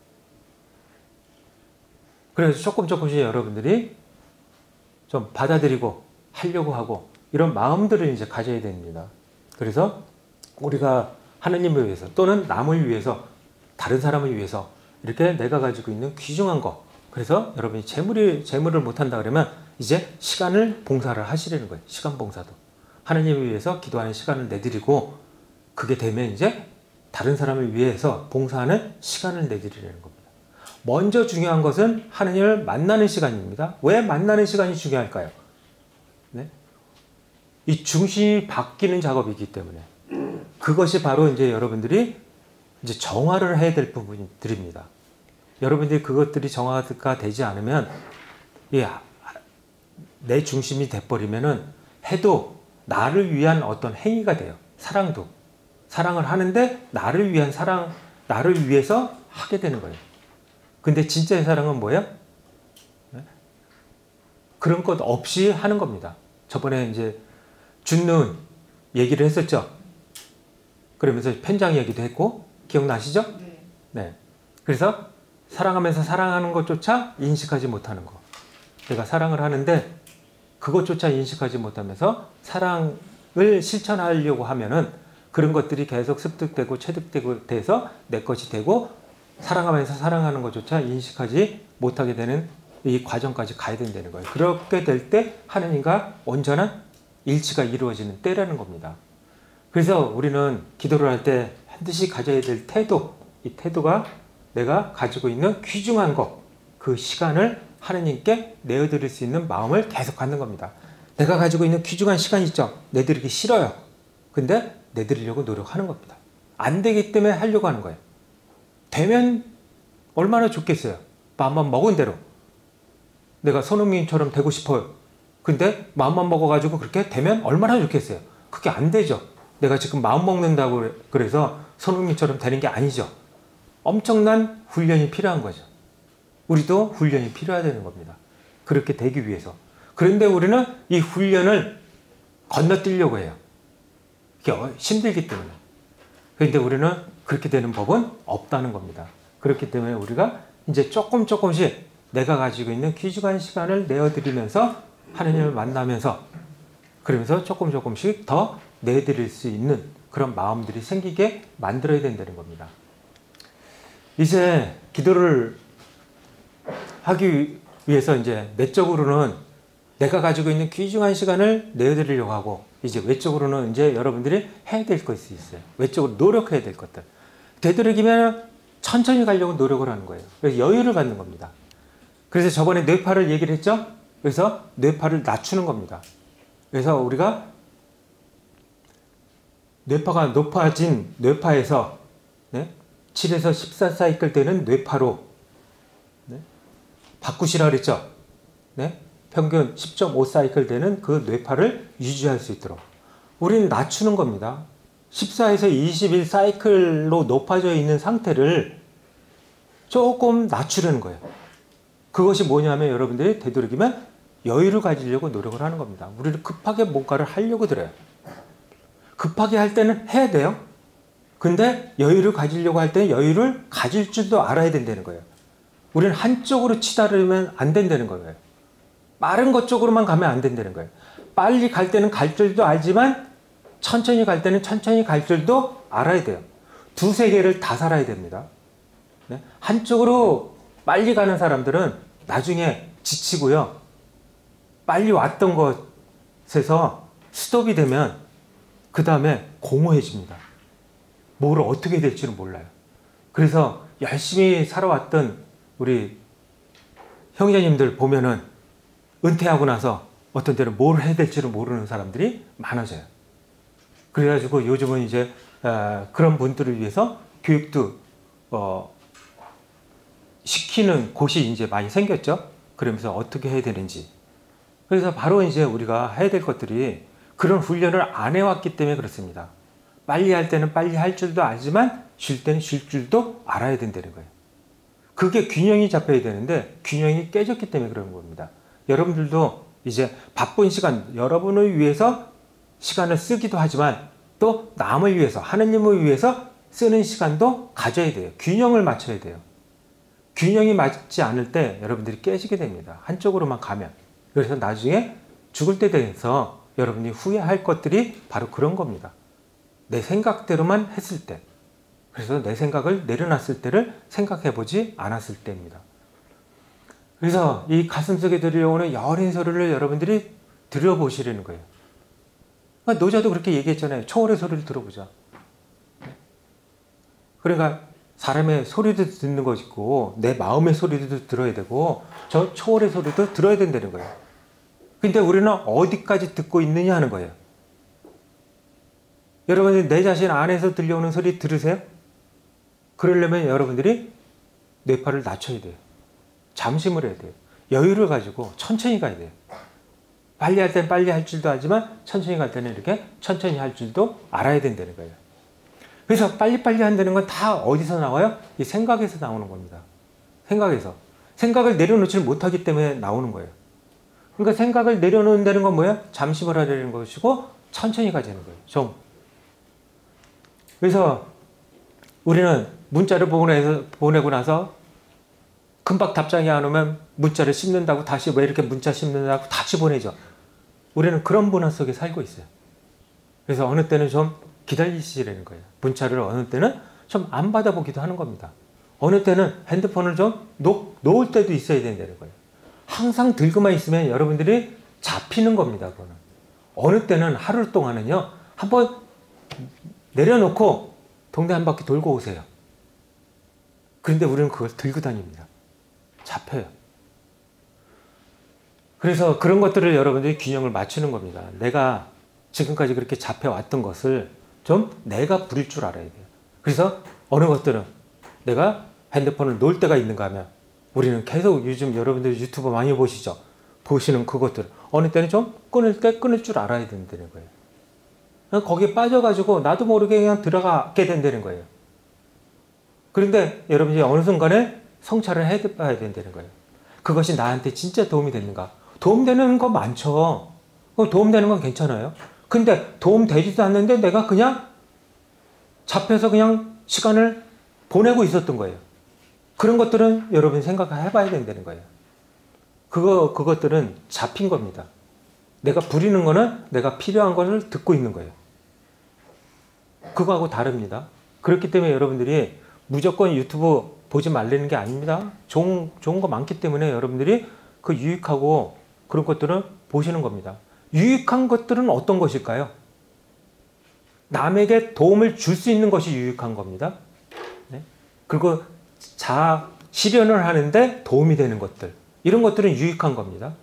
그래서 조금씩 여러분들이 좀 받아들이고 하려고 하고 이런 마음들을 이제 가져야 됩니다. 그래서 우리가 하느님을 위해서 또는 남을 위해서 다른 사람을 위해서 이렇게 내가 가지고 있는 귀중한 거 그래서 여러분이 재물을 못한다 그러면 이제 시간을 봉사를 하시려는 거예요. 시간 봉사도. 하느님을 위해서 기도하는 시간을 내드리고 그게 되면 이제 다른 사람을 위해서 봉사하는 시간을 내드리려는 겁니다. 먼저 중요한 것은 하느님을 만나는 시간입니다. 왜 만나는 시간이 중요할까요? 네? 이 중심이 바뀌는 작업이기 때문에 그것이 바로 이제 여러분들이 이제 정화를 해야 될 부분들입니다. 여러분들이 그것들이 정화가 되지 않으면 내 중심이 돼버리면은 해도 나를 위한 어떤 행위가 돼요. 사랑도. 사랑을 하는데 나를 위한 사랑, 나를 위해서 하게 되는 거예요. 근데 진짜의 사랑은 뭐예요? 그런 것 없이 하는 겁니다. 저번에 이제 준눈 얘기를 했었죠. 그러면서 편장 얘기도 했고, 기억나시죠? 네. 네. 그래서 사랑하면서 사랑하는 것조차 인식하지 못하는 거. 내가 사랑을 하는데 그것조차 인식하지 못하면서 사랑을 실천하려고 하면은 그런 것들이 계속 습득되고 체득되고 돼서 내 것이 되고, 사랑하면서 사랑하는 것조차 인식하지 못하게 되는 이 과정까지 가야 된다는 거예요. 그렇게 될 때 하느님과 온전한 일치가 이루어지는 때라는 겁니다. 그래서 우리는 기도를 할 때 반드시 가져야 될 태도, 이 태도가 내가 가지고 있는 귀중한 것, 그 시간을 하느님께 내어드릴 수 있는 마음을 계속 갖는 겁니다. 내가 가지고 있는 귀중한 시간 있죠? 내드리기 싫어요. 근데 내드리려고 노력하는 겁니다. 안 되기 때문에 하려고 하는 거예요. 되면 얼마나 좋겠어요. 마음만 먹은 대로. 내가 손흥민처럼 되고 싶어요. 근데 마음만 먹어가지고 그렇게 되면 얼마나 좋겠어요. 그게 안 되죠. 내가 지금 마음 먹는다고 그래서 손흥민처럼 되는 게 아니죠. 엄청난 훈련이 필요한 거죠. 우리도 훈련이 필요하다는 겁니다. 그렇게 되기 위해서. 그런데 우리는 이 훈련을 건너뛰려고 해요. 그게 힘들기 때문에. 그런데 우리는 그렇게 되는 법은 없다는 겁니다. 그렇기 때문에 우리가 이제 조금씩 내가 가지고 있는 귀중한 시간을 내어드리면서 하느님을 만나면서, 그러면서 조금씩 더 내드릴 수 있는 그런 마음들이 생기게 만들어야 된다는 겁니다. 이제 기도를 하기 위해서 이제 내적으로는 내가 가지고 있는 귀중한 시간을 내어드리려고 하고, 이제 외적으로는 이제 여러분들이 해야 될 것이 있어요. 외적으로 노력해야 될 것들. 되도록이면 천천히 가려고 노력을 하는 거예요. 그래서 여유를 갖는 겁니다. 그래서 저번에 뇌파를 얘기를 했죠? 그래서 뇌파를 낮추는 겁니다. 그래서 우리가 뇌파가 높아진 뇌파에서 7에서 14사이클 되는 뇌파로 바꾸시라 그랬죠? 평균 10.5사이클 되는 그 뇌파를 유지할 수 있도록 우리는 낮추는 겁니다. 14에서 21사이클로 높아져 있는 상태를 조금 낮추려는 거예요. 그것이 뭐냐면 여러분들이 되도록이면 여유를 가지려고 노력을 하는 겁니다. 우리는 급하게 뭔가를 하려고 들어요. 급하게 할 때는 해야 돼요. 근데 여유를 가지려고 할 때는 여유를 가질 줄도 알아야 된다는 거예요. 우리는 한쪽으로 치달으면 안 된다는 거예요. 빠른 것 쪽으로만 가면 안 된다는 거예요. 빨리 갈 때는 갈 줄도 알지만 천천히 갈 때는 천천히 갈 줄도 알아야 돼요. 두세 개를 다 살아야 됩니다. 한쪽으로 빨리 가는 사람들은 나중에 지치고요. 빨리 왔던 것에서 스톱이 되면 그 다음에 공허해집니다. 뭘 어떻게 될지는 몰라요. 그래서 열심히 살아왔던 우리 형제님들 보면은 은퇴하고 나서 어떤 때는 뭘 해야 될지를 모르는 사람들이 많아져요. 그래가지고 요즘은 이제 그런 분들을 위해서 교육도 시키는 곳이 이제 많이 생겼죠. 그러면서 어떻게 해야 되는지. 그래서 바로 이제 우리가 해야 될 것들이 그런 훈련을 안 해왔기 때문에 그렇습니다. 빨리 할 때는 빨리 할 줄도 알지만 쉴 때는 쉴 줄도 알아야 된다는 거예요. 그게 균형이 잡혀야 되는데 균형이 깨졌기 때문에 그런 겁니다. 여러분들도 이제 바쁜 시간, 여러분을 위해서 시간을 쓰기도 하지만 또 남을 위해서, 하느님을 위해서 쓰는 시간도 가져야 돼요. 균형을 맞춰야 돼요. 균형이 맞지 않을 때 여러분들이 깨지게 됩니다. 한쪽으로만 가면. 그래서 나중에 죽을 때 돼서 여러분이 후회할 것들이 바로 그런 겁니다. 내 생각대로만 했을 때. 그래서 내 생각을 내려놨을 때를 생각해보지 않았을 때입니다. 그래서 이 가슴속에 들려오는 여린 소리를 여러분들이 들어보시려는 거예요. 그러니까 노자도 그렇게 얘기했잖아요. 초월의 소리를 들어보자. 그러니까 사람의 소리도 듣는 거 있고 내 마음의 소리도 들어야 되고 저 초월의 소리도 들어야 된다는 거예요. 근데 우리는 어디까지 듣고 있느냐 하는 거예요. 여러분들 내 자신 안에서 들려오는 소리 들으세요? 그러려면 여러분들이 뇌파를 낮춰야 돼요. 잠심을 해야 돼요. 여유를 가지고 천천히 가야 돼요. 빨리 할 때는 빨리 할 줄도 알지만 천천히 갈 때는 이렇게 천천히 할 줄도 알아야 된다는 거예요. 그래서 빨리빨리 한다는 건 다 어디서 나와요? 이 생각에서 나오는 겁니다. 생각에서. 생각을 내려놓지 못하기 때문에 나오는 거예요. 그러니까 생각을 내려놓는다는 건 뭐예요? 잠식을 하려는 것이고 천천히 가자는 거예요. 좀. 그래서 우리는 문자를 보내고 나서 금방 답장이 안 오면 문자를 씹는다고 다시 왜 이렇게 문자 씹는다고 다시 보내죠. 우리는 그런 문화 속에 살고 있어요. 그래서 어느 때는 좀 기다리시라는 거예요. 문자를 어느 때는 좀 안 받아보기도 하는 겁니다. 어느 때는 핸드폰을 좀 놓을 때도 있어야 된다는 거예요. 항상 들고만 있으면 여러분들이 잡히는 겁니다. 그거는. 어느 때는 하루 동안은요. 한번 내려놓고 동네 한 바퀴 돌고 오세요. 그런데 우리는 그걸 들고 다닙니다. 잡혀요. 그래서 그런 것들을 여러분들이 균형을 맞추는 겁니다. 내가 지금까지 그렇게 잡혀왔던 것을 좀 내가 부릴 줄 알아야 돼요. 그래서 어느 것들은 내가 핸드폰을 놓을 때가 있는가 하면 우리는 계속 요즘 여러분들 유튜브 많이 보시죠. 보시는 그것들 어느 때는 좀 끊을 때 끊을 줄 알아야 된다는 거예요. 거기에 빠져가지고 나도 모르게 그냥 들어가게 된다는 거예요. 그런데 여러분이 어느 순간에 성찰을 해봐야 된다는 거예요. 그것이 나한테 진짜 도움이 됐는가? 도움되는 거 많죠. 도움되는 건 괜찮아요. 근데 도움되지도 않는데 내가 그냥 잡혀서 그냥 시간을 보내고 있었던 거예요. 그런 것들은 여러분이 생각해 봐야 된다는 거예요. 그것들은 잡힌 겁니다. 내가 부리는 거는 내가 필요한 것을 듣고 있는 거예요. 그거하고 다릅니다. 그렇기 때문에 여러분들이 무조건 유튜브 보지 말라는 게 아닙니다. 좋은 거 많기 때문에 여러분들이 그 유익하고 그런 것들은 보시는 겁니다. 유익한 것들은 어떤 것일까요? 남에게 도움을 줄 수 있는 것이 유익한 겁니다. 네? 그리고 실현을 하는데 도움이 되는 것들. 이런 것들은 유익한 겁니다.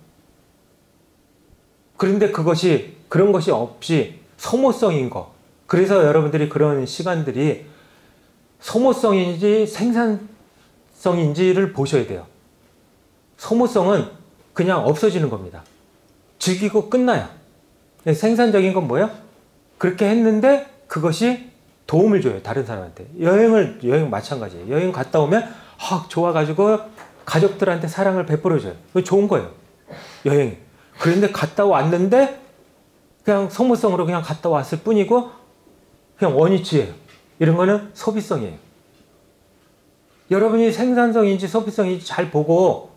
그런데 그런 것이 없이 소모성인 거. 그래서 여러분들이 그런 시간들이 소모성인지 생산성인지를 보셔야 돼요. 소모성은 그냥 없어지는 겁니다. 즐기고 끝나요. 생산적인 건 뭐예요? 그렇게 했는데 그것이 도움을 줘요. 다른 사람한테. 여행 마찬가지예요. 여행 갔다 오면 좋아가지고 가족들한테 사랑을 베풀어줘요. 그거 좋은 거예요. 여행. 그런데 갔다 왔는데 그냥 소모성으로 그냥 갔다 왔을 뿐이고 그냥 원위치예요. 이런 거는 소비성이에요. 여러분이 생산성인지 소비성인지 잘 보고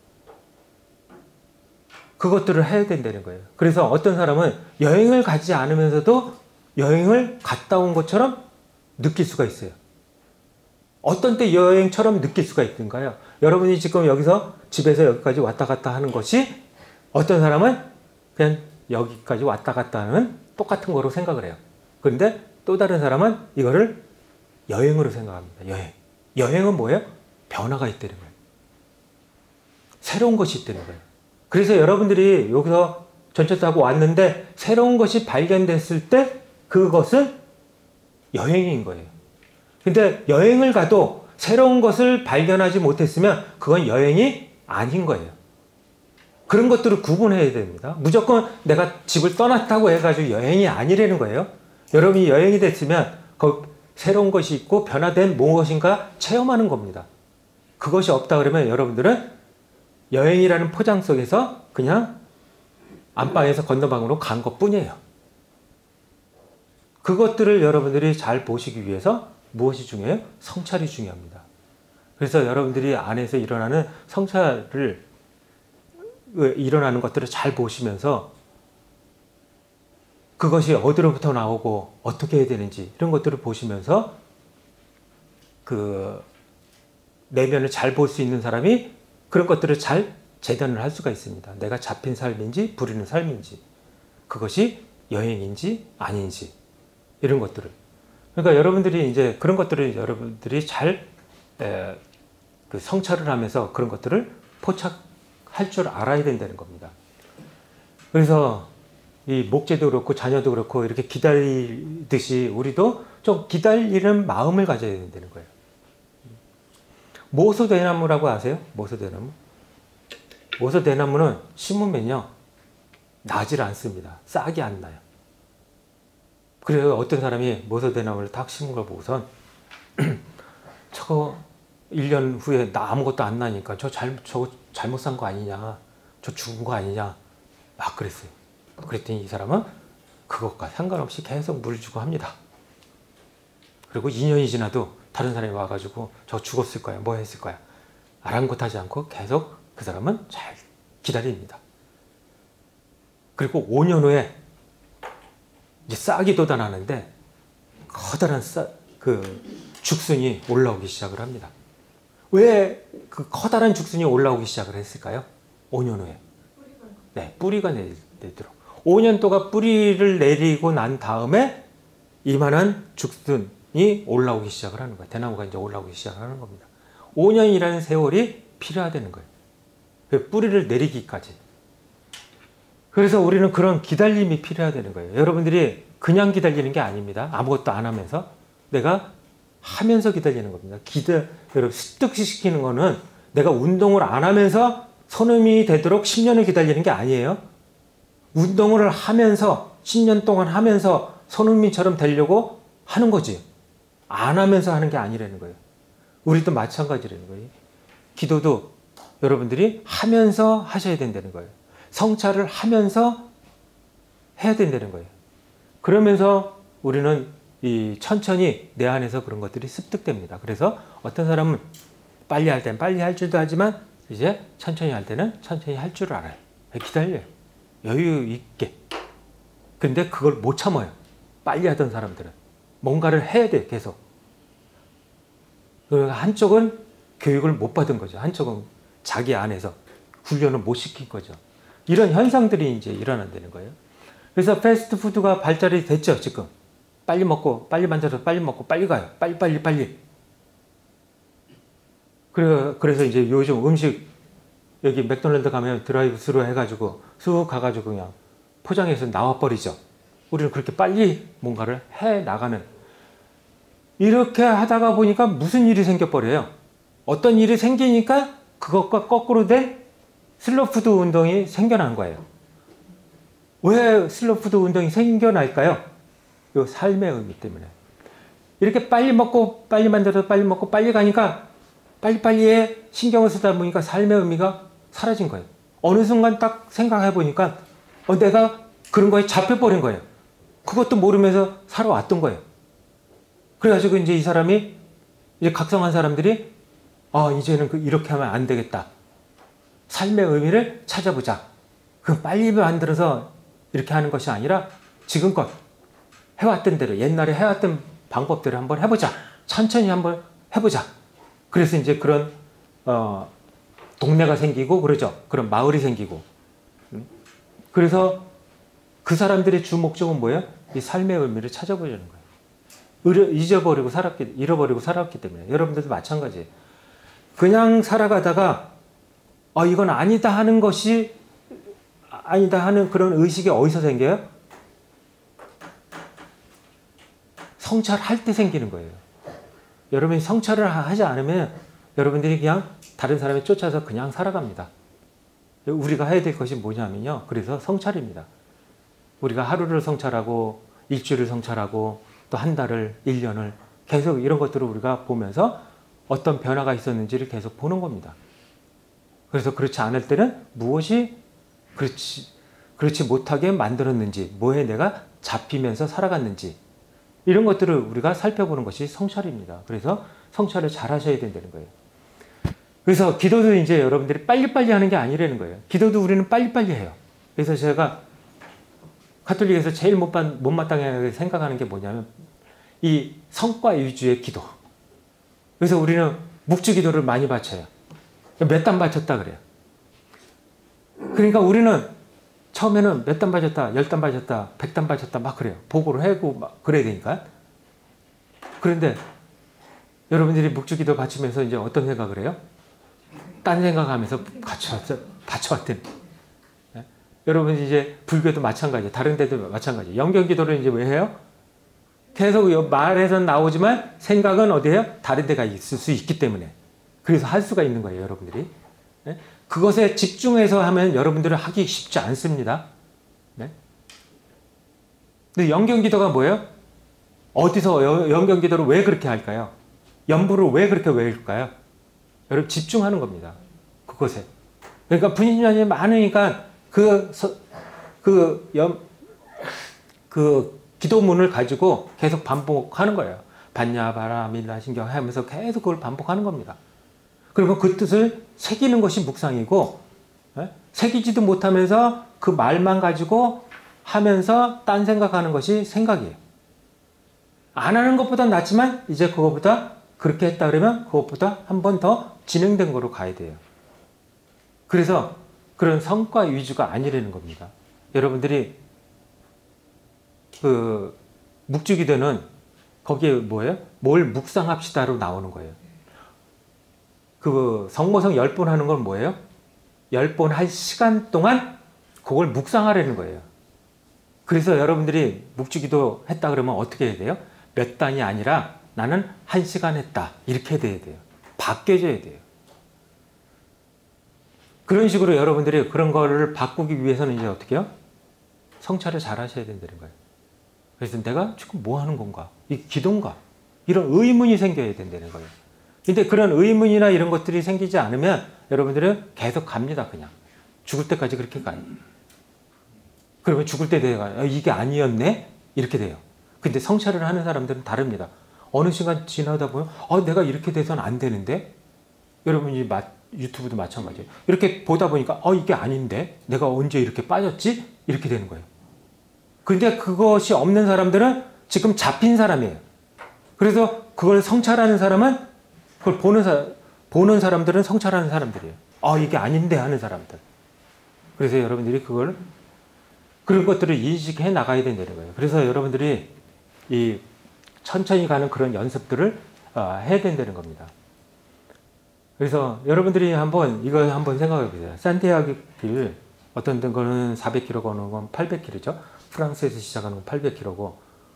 그것들을 해야 된다는 거예요. 그래서 어떤 사람은 여행을 가지 않으면서도 여행을 갔다 온 것처럼 느낄 수가 있어요. 어떤 때 여행처럼 느낄 수가 있던가요? 여러분이 지금 여기서 집에서 여기까지 왔다 갔다 하는 것이 어떤 사람은 그냥 여기까지 왔다 갔다 하는 똑같은 거로 생각을 해요. 그런데 또 다른 사람은 이거를 여행으로 생각합니다. 여행은 뭐예요? 변화가 있다는 거예요. 새로운 것이 있다는 거예요. 그래서 여러분들이 여기서 전철 타고 왔는데 새로운 것이 발견됐을 때 그것은 여행인 거예요. 근데 여행을 가도 새로운 것을 발견하지 못했으면 그건 여행이 아닌 거예요. 그런 것들을 구분해야 됩니다. 무조건 내가 집을 떠났다고 해가지고 여행이 아니라는 거예요. 여러분이 여행이 됐으면 새로운 것이 있고 변화된 무엇인가 체험하는 겁니다. 그것이 없다 그러면 여러분들은 여행이라는 포장 속에서 그냥 안방에서 건너방으로 간 것뿐이에요. 그것들을 여러분들이 잘 보시기 위해서 무엇이 중요해요? 성찰이 중요합니다. 그래서 여러분들이 안에서 일어나는 일어나는 것들을 잘 보시면서 그것이 어디로부터 나오고 어떻게 해야 되는지 이런 것들을 보시면서 그 내면을 잘 볼 수 있는 사람이 그런 것들을 잘 재단을 할 수가 있습니다. 내가 잡힌 삶인지 부리는 삶인지 그것이 여행인지 아닌지 이런 것들을 그러니까 여러분들이 이제 그런 것들을 여러분들이 잘 그 성찰을 하면서 그런 것들을 포착할 줄 알아야 된다는 겁니다. 그래서 이 목재도 그렇고 자녀도 그렇고 이렇게 기다리듯이 우리도 좀 기다리는 마음을 가져야 된다는 거예요. 모소대나무라고 아세요? 모소대나무? 모소대나무는 심으면요 나질 않습니다. 싹이 안 나요. 그래서 어떤 사람이 모서대나무를 딱 심은 걸 보고선 저거 1년 후에 나 아무것도 안 나니까 저거 잘못 산 거 아니냐, 저 죽은 거 아니냐 막 그랬어요. 그랬더니 이 사람은 그것과 상관없이 계속 물 주고 합니다. 그리고 2년이 지나도 다른 사람이 와가지고 저 죽었을 거야, 뭐 했을 거야 아랑곳하지 않고 계속 그 사람은 잘 기다립니다. 그리고 5년 후에 이제 싹이 돋아나는데 커다란 죽순이 올라오기 시작을 합니다. 왜 그 커다란 죽순이 올라오기 시작을 했을까요? 5년 후에. 네, 뿌리가 내도록. 5년 동안 뿌리를 내리고 난 다음에 이만한 죽순이 올라오기 시작을 하는 거예요. 대나무가 이제 올라오기 시작을 하는 겁니다. 5년이라는 세월이 필요하다는 거예요. 뿌리를 내리기까지. 그래서 우리는 그런 기다림이 필요하다는 거예요. 여러분들이 그냥 기다리는 게 아닙니다. 아무것도 안 하면서. 내가 하면서 기다리는 겁니다. 여러분, 습득시키는 거는 내가 운동을 안 하면서 선음이 되도록 10년을 기다리는 게 아니에요. 운동을 하면서 10년 동안 하면서 선음이처럼 되려고 하는 거지. 안 하면서 하는 게 아니라는 거예요. 우리도 마찬가지라는 거예요. 기도도 여러분들이 하면서 하셔야 된다는 거예요. 성찰을 하면서 해야 된다는 거예요. 그러면서 우리는 천천히 내 안에서 그런 것들이 습득됩니다. 그래서 어떤 사람은 빨리 할 때는 빨리 할 줄도 하지만 이제 천천히 할 때는 천천히 할 줄을 알아요. 기다려요. 여유 있게. 근데 그걸 못 참아요. 빨리 하던 사람들은. 뭔가를 해야 돼, 계속. 한쪽은 교육을 못 받은 거죠. 한쪽은 자기 안에서 훈련을 못 시킨 거죠. 이런 현상들이 이제 일어난다는 거예요. 그래서 패스트푸드가 발달이 됐죠, 지금. 빨리 먹고, 빨리 만져서 빨리 먹고, 빨리 가요. 빨리. 그래서 이제 요즘 음식, 여기 맥도날드 가면 드라이브 스루 해가지고, 쑥 가가지고 그냥 포장해서 나와버리죠. 우리는 그렇게 빨리 뭔가를 해 나가는. 이렇게 하다가 보니까 무슨 일이 생겨버려요. 어떤 일이 생기니까 그것과 거꾸로 된 슬로푸드 운동이 생겨난 거예요. 왜 슬로푸드 운동이 생겨날까요? 이 삶의 의미 때문에. 이렇게 빨리 먹고 빨리 만들어서 빨리 먹고 빨리 가니까 빨리빨리에 신경을 쓰다 보니까 삶의 의미가 사라진 거예요. 어느 순간 딱 생각해 보니까 내가 그런 거에 잡혀버린 거예요. 그것도 모르면서 살아왔던 거예요. 그래가지고 이제 이 사람이 이제 각성한 사람들이 이제는 이렇게 하면 안 되겠다. 삶의 의미를 찾아보자. 그럼 빨리 만들어서 이렇게 하는 것이 아니라 지금껏 해왔던 대로 옛날에 해왔던 방법대로 한번 해보자. 천천히 한번 해보자. 그래서 이제 그런 동네가 생기고 그러죠. 그런 마을이 생기고. 그래서 그 사람들의 주 목적은 뭐예요? 이 삶의 의미를 찾아보려는 거예요. 잃어버리고 살았기 때문에. 여러분들도 마찬가지예요. 그냥 살아가다가 이건 아니다 하는 것이 아니다 하는 그런 의식이 어디서 생겨요? 성찰할 때 생기는 거예요. 여러분이 성찰을 하지 않으면 여러분들이 그냥 다른 사람에 쫓아서 그냥 살아갑니다. 우리가 해야 될 것이 뭐냐면요. 그래서 성찰입니다. 우리가 하루를 성찰하고 일주일을 성찰하고 또 한 달을 1년을 계속 이런 것들을 우리가 보면서 어떤 변화가 있었는지를 계속 보는 겁니다. 그래서 그렇지 않을 때는 무엇이 그렇지 못하게 만들었는지, 뭐에 내가 잡히면서 살아갔는지 이런 것들을 우리가 살펴보는 것이 성찰입니다. 그래서 성찰을 잘 하셔야 된다는 거예요. 그래서 기도도 이제 여러분들이 빨리빨리 하는 게 아니라는 거예요. 기도도 우리는 빨리빨리 해요. 그래서 제가 가톨릭에서 제일 못마땅하게 생각하는 게 뭐냐면 이 성과 위주의 기도. 그래서 우리는 묵주 기도를 많이 바쳐요. 몇 단 바쳤다 그래요. 그러니까 우리는 처음에는 몇 단 바쳤다, 10단 바쳤다, 100단 바쳤다 막 그래요. 보고를 하고 막 그래야 되니까. 그런데 여러분들이 묵주 기도 바치면서 이제 어떤 생각을 해요? 딴 생각하면서 바쳐왔더니. 여러분 이제 불교도 마찬가지예요. 다른 데도 마찬가지예요. 영경 기도를 이제 왜 해요? 계속 말에서 나오지만 생각은 어디에요? 다른 데가 있을 수 있기 때문에. 그래서 할 수가 있는 거예요, 여러분들이. 그것에 집중해서 하면 여러분들은 하기 쉽지 않습니다. 네? 근데 연경기도가 뭐예요? 어디서 연경기도를 왜 그렇게 할까요? 연부를 왜 그렇게 외울까요? 여러분 집중하는 겁니다. 그것에. 그러니까 분신전이 많으니까 그 기도문을 가지고 계속 반복하는 거예요. 반야 바라밀라 신경 하면서 계속 그걸 반복하는 겁니다. 그리고 그 뜻을 새기는 것이 묵상이고, 새기지도 못하면서 그 말만 가지고 하면서 딴 생각하는 것이 생각이에요. 안 하는 것보다 낫지만 이제 그것보다 그렇게 했다 그러면 그것보다 한 번 더 진행된 거로 가야 돼요. 그래서 그런 성과 위주가 아니라는 겁니다. 여러분들이 그 묵주기도는 거기에 뭐예요? 뭘 묵상합시다로 나오는 거예요. 그 성모성 10번 하는 건 뭐예요? 10번 할 시간 동안 그걸 묵상하라는 거예요. 그래서 여러분들이 묵주기도 했다 그러면 어떻게 해야 돼요? 몇 단이 아니라 나는 1시간 했다. 이렇게 돼야 돼요. 바뀌어져야 돼요. 그런 식으로 여러분들이 그런 거를 바꾸기 위해서는 이제 어떻게 해요? 성찰을 잘 하셔야 된다는 거예요. 그래서 내가 지금 뭐 하는 건가? 이 기도인가? 이런 의문이 생겨야 된다는 거예요. 근데 그런 의문이나 이런 것들이 생기지 않으면 여러분들은 계속 갑니다. 그냥. 죽을 때까지 그렇게 가요. 그러면 죽을 때 돼가 이게 아니었네? 이렇게 돼요. 근데 성찰을 하는 사람들은 다릅니다. 어느 순간 지나다 보면 내가 이렇게 돼서는 안 되는데? 여러분이 유튜브도 마찬가지예요. 이렇게 보다 보니까 이게 아닌데? 내가 언제 이렇게 빠졌지? 이렇게 되는 거예요. 근데 그것이 없는 사람들은 지금 잡힌 사람이에요. 그래서 그걸 성찰하는 사람은 그걸 보는 사람들은 성찰하는 사람들이에요. 이게 아닌데 하는 사람들. 그래서 여러분들이 그런 것들을 인식해 나가야 된다는 거예요. 그래서 여러분들이 이 천천히 가는 그런 연습들을 해야 된다는 겁니다. 그래서 여러분들이 이걸 한번 생각해 보세요. 산티아고 길, 어떤 거는 400km 거는 건 800km죠. 프랑스에서 시작하는 건 800km고,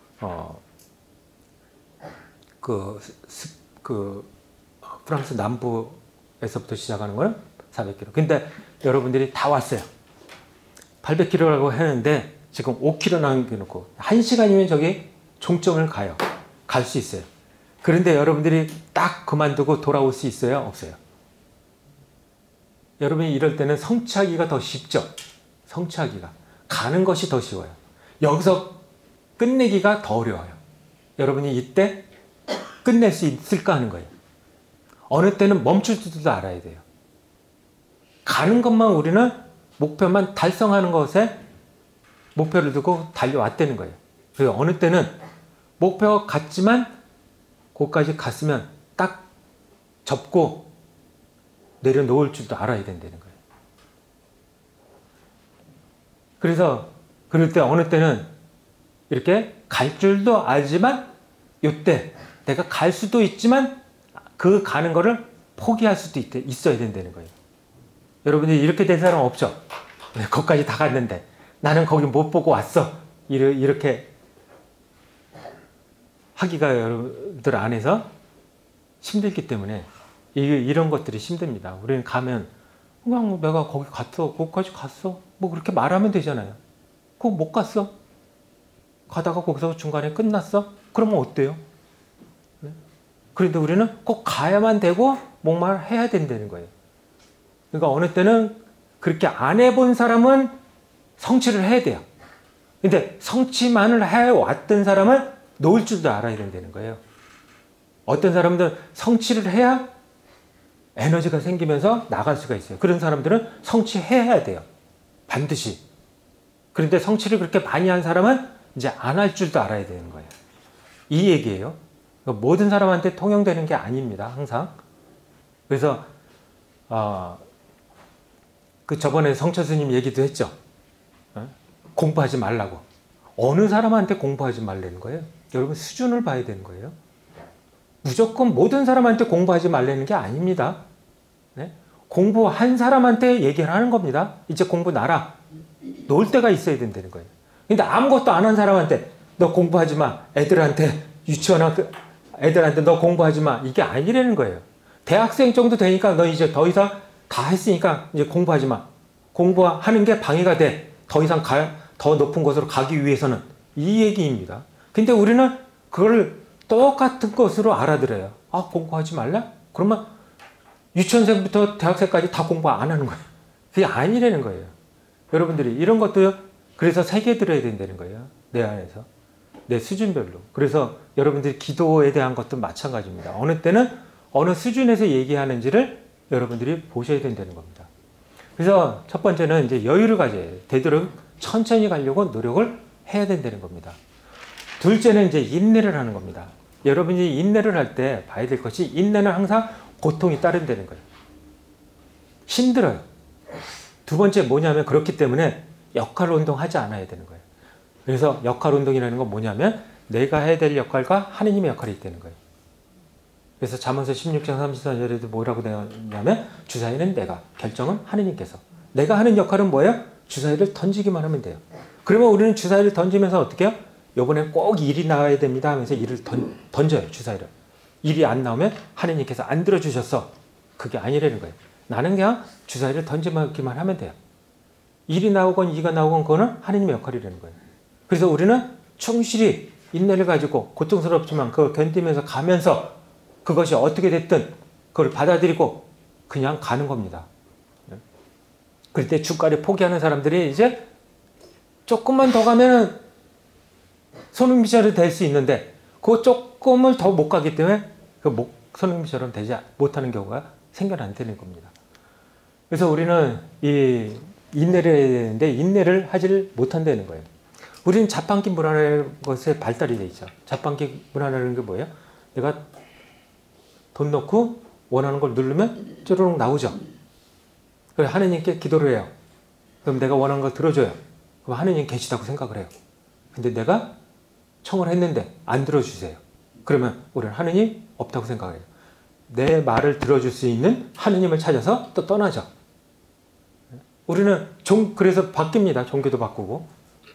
프랑스 남부에서부터 시작하는 건 400km. 근데 여러분들이 다 왔어요. 800km라고 했는데 지금 5km 남겨놓고 1시간이면 저기 종점을 가요. 갈 수 있어요. 그런데 여러분들이 딱 그만두고 돌아올 수 있어요? 없어요? 여러분이 이럴 때는 성취하기가 더 쉽죠? 성취하기가. 가는 것이 더 쉬워요. 여기서 끝내기가 더 어려워요. 여러분이 이때 끝낼 수 있을까 하는 거예요. 어느 때는 멈출 줄도 알아야 돼요. 가는 것만 우리는 목표만 달성하는 것에 목표를 두고 달려왔다는 거예요. 그래서 어느 때는 목표가 같지만 거기까지 갔으면 딱 접고 내려놓을 줄도 알아야 된다는 거예요. 그래서 그럴 때 어느 때는 이렇게 갈 줄도 알지만 이때 내가 갈 수도 있지만 그 가는 거를 포기할 수도 있어야 된다는 거예요. 여러분이 이렇게 된 사람 없죠? 거기까지 다 갔는데 나는 거기 못 보고 왔어. 이렇게 하기가 여러분들 안에서 힘들기 때문에 이런 것들이 힘듭니다. 우리는 가면 그냥 내가 거기 갔어. 거기까지 갔어. 뭐 그렇게 말하면 되잖아요. 그거 못 갔어. 가다가 거기서 중간에 끝났어. 그러면 어때요? 그런데 우리는 꼭 가야만 되고 뭔가를 해야 된다는 거예요. 그러니까 어느 때는 그렇게 안 해본 사람은 성취를 해야 돼요. 근데 성취만을 해왔던 사람은 놓을 줄도 알아야 된다는 거예요. 어떤 사람들은 성취를 해야 에너지가 생기면서 나갈 수가 있어요. 그런 사람들은 성취해야 돼요. 반드시. 그런데 성취를 그렇게 많이 한 사람은 이제 안 할 줄도 알아야 되는 거예요. 이 얘기예요. 모든 사람한테 통용되는 게 아닙니다. 항상. 그래서 저번에 성철스님 얘기도 했죠. 공부하지 말라고. 어느 사람한테 공부하지 말라는 거예요? 여러분 수준을 봐야 되는 거예요. 무조건 모든 사람한테 공부하지 말라는 게 아닙니다. 네? 공부한 사람한테 얘기를 하는 겁니다. 이제 공부 놔라. 놓을 때가 있어야 된다는 거예요. 근데 아무것도 안 한 사람한테 너 공부하지 마. 애들한테 유치원 애들한테 너 공부하지 마. 이게 아니라는 거예요. 대학생 정도 되니까 너 이제 더 이상 다 했으니까 이제 공부하지 마. 공부하는 게 방해가 돼. 더 더 높은 곳으로 가기 위해서는 이 얘기입니다. 근데 우리는 그걸 똑같은 것으로 알아들어요. 아, 공부하지 말라? 그러면 유치원생부터 대학생까지 다 공부 안 하는 거예요. 그게 아니라는 거예요. 여러분들이 이런 것도 그래서 새겨들어야 된다는 거예요. 내 안에서. 내 수준별로. 그래서 여러분들이 기도에 대한 것도 마찬가지입니다. 어느 때는 어느 수준에서 얘기하는지를 여러분들이 보셔야 된다는 겁니다. 그래서 첫 번째는 이제 여유를 가져야 돼요. 되도록 천천히 가려고 노력을 해야 된다는 겁니다. 둘째는 이제 인내를 하는 겁니다. 여러분이 인내를 할 때 봐야 될 것이 인내는 항상 고통이 따른다는 거예요. 힘들어요. 두 번째 뭐냐면 그렇기 때문에 역할 운동하지 않아야 되는 거예요. 그래서 역할 운동이라는 건 뭐냐면 내가 해야 될 역할과 하느님의 역할이 있다는 거예요. 그래서 잠언서 16장 34절에도 뭐라고 되었냐면 주사위는 내가, 결정은 하느님께서. 내가 하는 역할은 뭐예요? 주사위를 던지기만 하면 돼요. 그러면 우리는 주사위를 던지면서 어떻게 해요? 이번에 꼭 일이 나와야 됩니다 하면서 일을 던져요. 주사위를. 일이 안 나오면 하느님께서 안 들어주셨어. 그게 아니라는 거예요. 나는 그냥 주사위를 던지기만 하면 돼요. 일이 나오건 이가 나오건 그거는 하느님의 역할이라는 거예요. 그래서 우리는 충실히 인내를 가지고 고통스럽지만 그걸 견디면서 가면서 그것이 어떻게 됐든 그걸 받아들이고 그냥 가는 겁니다. 그럴 때 주가를 포기하는 사람들이 이제 조금만 더 가면은 손흥민처럼 될 수 있는데 그 조금을 더 못 가기 때문에 그 손흥민처럼 되지 못하는 경우가 생겨난다는 겁니다. 그래서 우리는 이 인내를 해야 되는데 인내를 하지를 못한다는 거예요. 우리는 자판기 문화라는 것에 발달이 돼 있죠. 자판기 문화라는 게 뭐예요? 내가 돈 넣고 원하는 걸 누르면 쭈루룩 나오죠. 그래서 하느님께 기도를 해요. 그럼 내가 원하는 걸 들어줘요. 그럼 하느님 계시다고 생각을 해요. 근데 내가 청을 했는데 안 들어주세요. 그러면 우리는 하느님 없다고 생각해요. 내 말을 들어줄 수 있는 하느님을 찾아서 또 떠나죠. 우리는 그래서 바뀝니다. 종교도 바꾸고.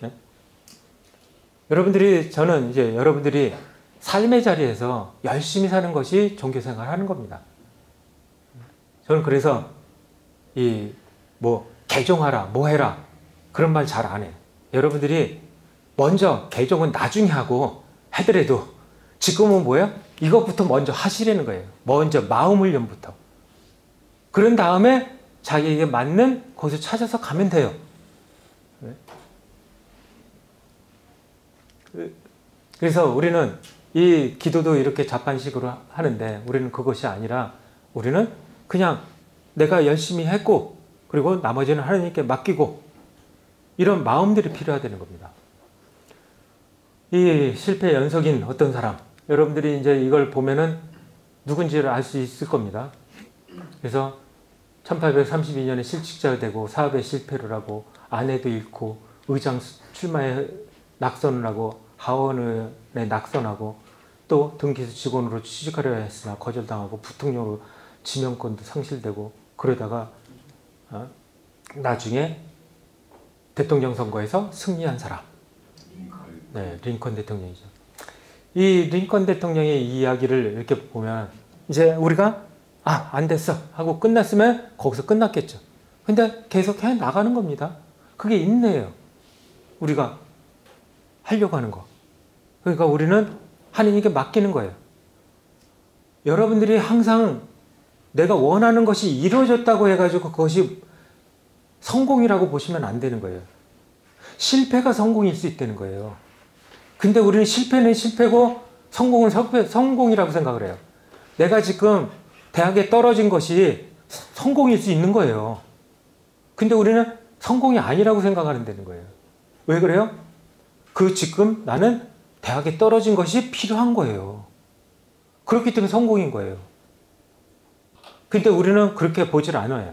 저는 이제 여러분들이 삶의 자리에서 열심히 사는 것이 종교 생활을 하는 겁니다. 저는 그래서 개종하라, 뭐 해라 그런 말 잘 안 해요. 여러분들이 먼저 개종은 나중에 하고 하더라도 지금은 뭐예요? 이것부터 먼저 하시라는 거예요. 먼저 마음 훈련부터. 그런 다음에 자기에게 맞는 곳을 찾아서 가면 돼요. 그래서 우리는 이 기도도 이렇게 자판식으로 하는데 우리는 그것이 아니라 우리는 그냥 내가 열심히 했고 그리고 나머지는 하나님께 맡기고 이런 마음들이 필요하다는 겁니다. 이 실패의 연속인 어떤 사람, 여러분들이 이제 이걸 보면은 누군지를 알 수 있을 겁니다. 그래서 1832년에 실직자가 되고 사업에 실패를 하고 아내도 잃고 의장 출마에 낙선을 하고 하원에 낙선하고 또 등기소 직원으로 취직하려 했으나 거절당하고 부통령으로 지명권도 상실되고 그러다가 나중에 대통령 선거에서 승리한 사람. 네, 링컨 대통령이죠. 이 링컨 대통령의 이야기를 이렇게 보면 이제 우리가 안 됐어 하고 끝났으면 거기서 끝났겠죠. 근데 계속 해 나가는 겁니다. 그게 인내예요. 우리가 하려고 하는 거. 그러니까 우리는 하느님께 맡기는 거예요. 여러분들이 항상 내가 원하는 것이 이루어졌다고 해가지고 그것이 성공이라고 보시면 안 되는 거예요. 실패가 성공일 수 있다는 거예요. 근데 우리는 실패는 실패고 성공은 성공이라고 생각을 해요. 내가 지금 대학에 떨어진 것이 성공일 수 있는 거예요. 근데 우리는 성공이 아니라고 생각하는 거예요. 왜 그래요? 지금 나는 대학에 떨어진 것이 필요한 거예요. 그렇기 때문에 성공인 거예요. 근데 우리는 그렇게 보질 않아요.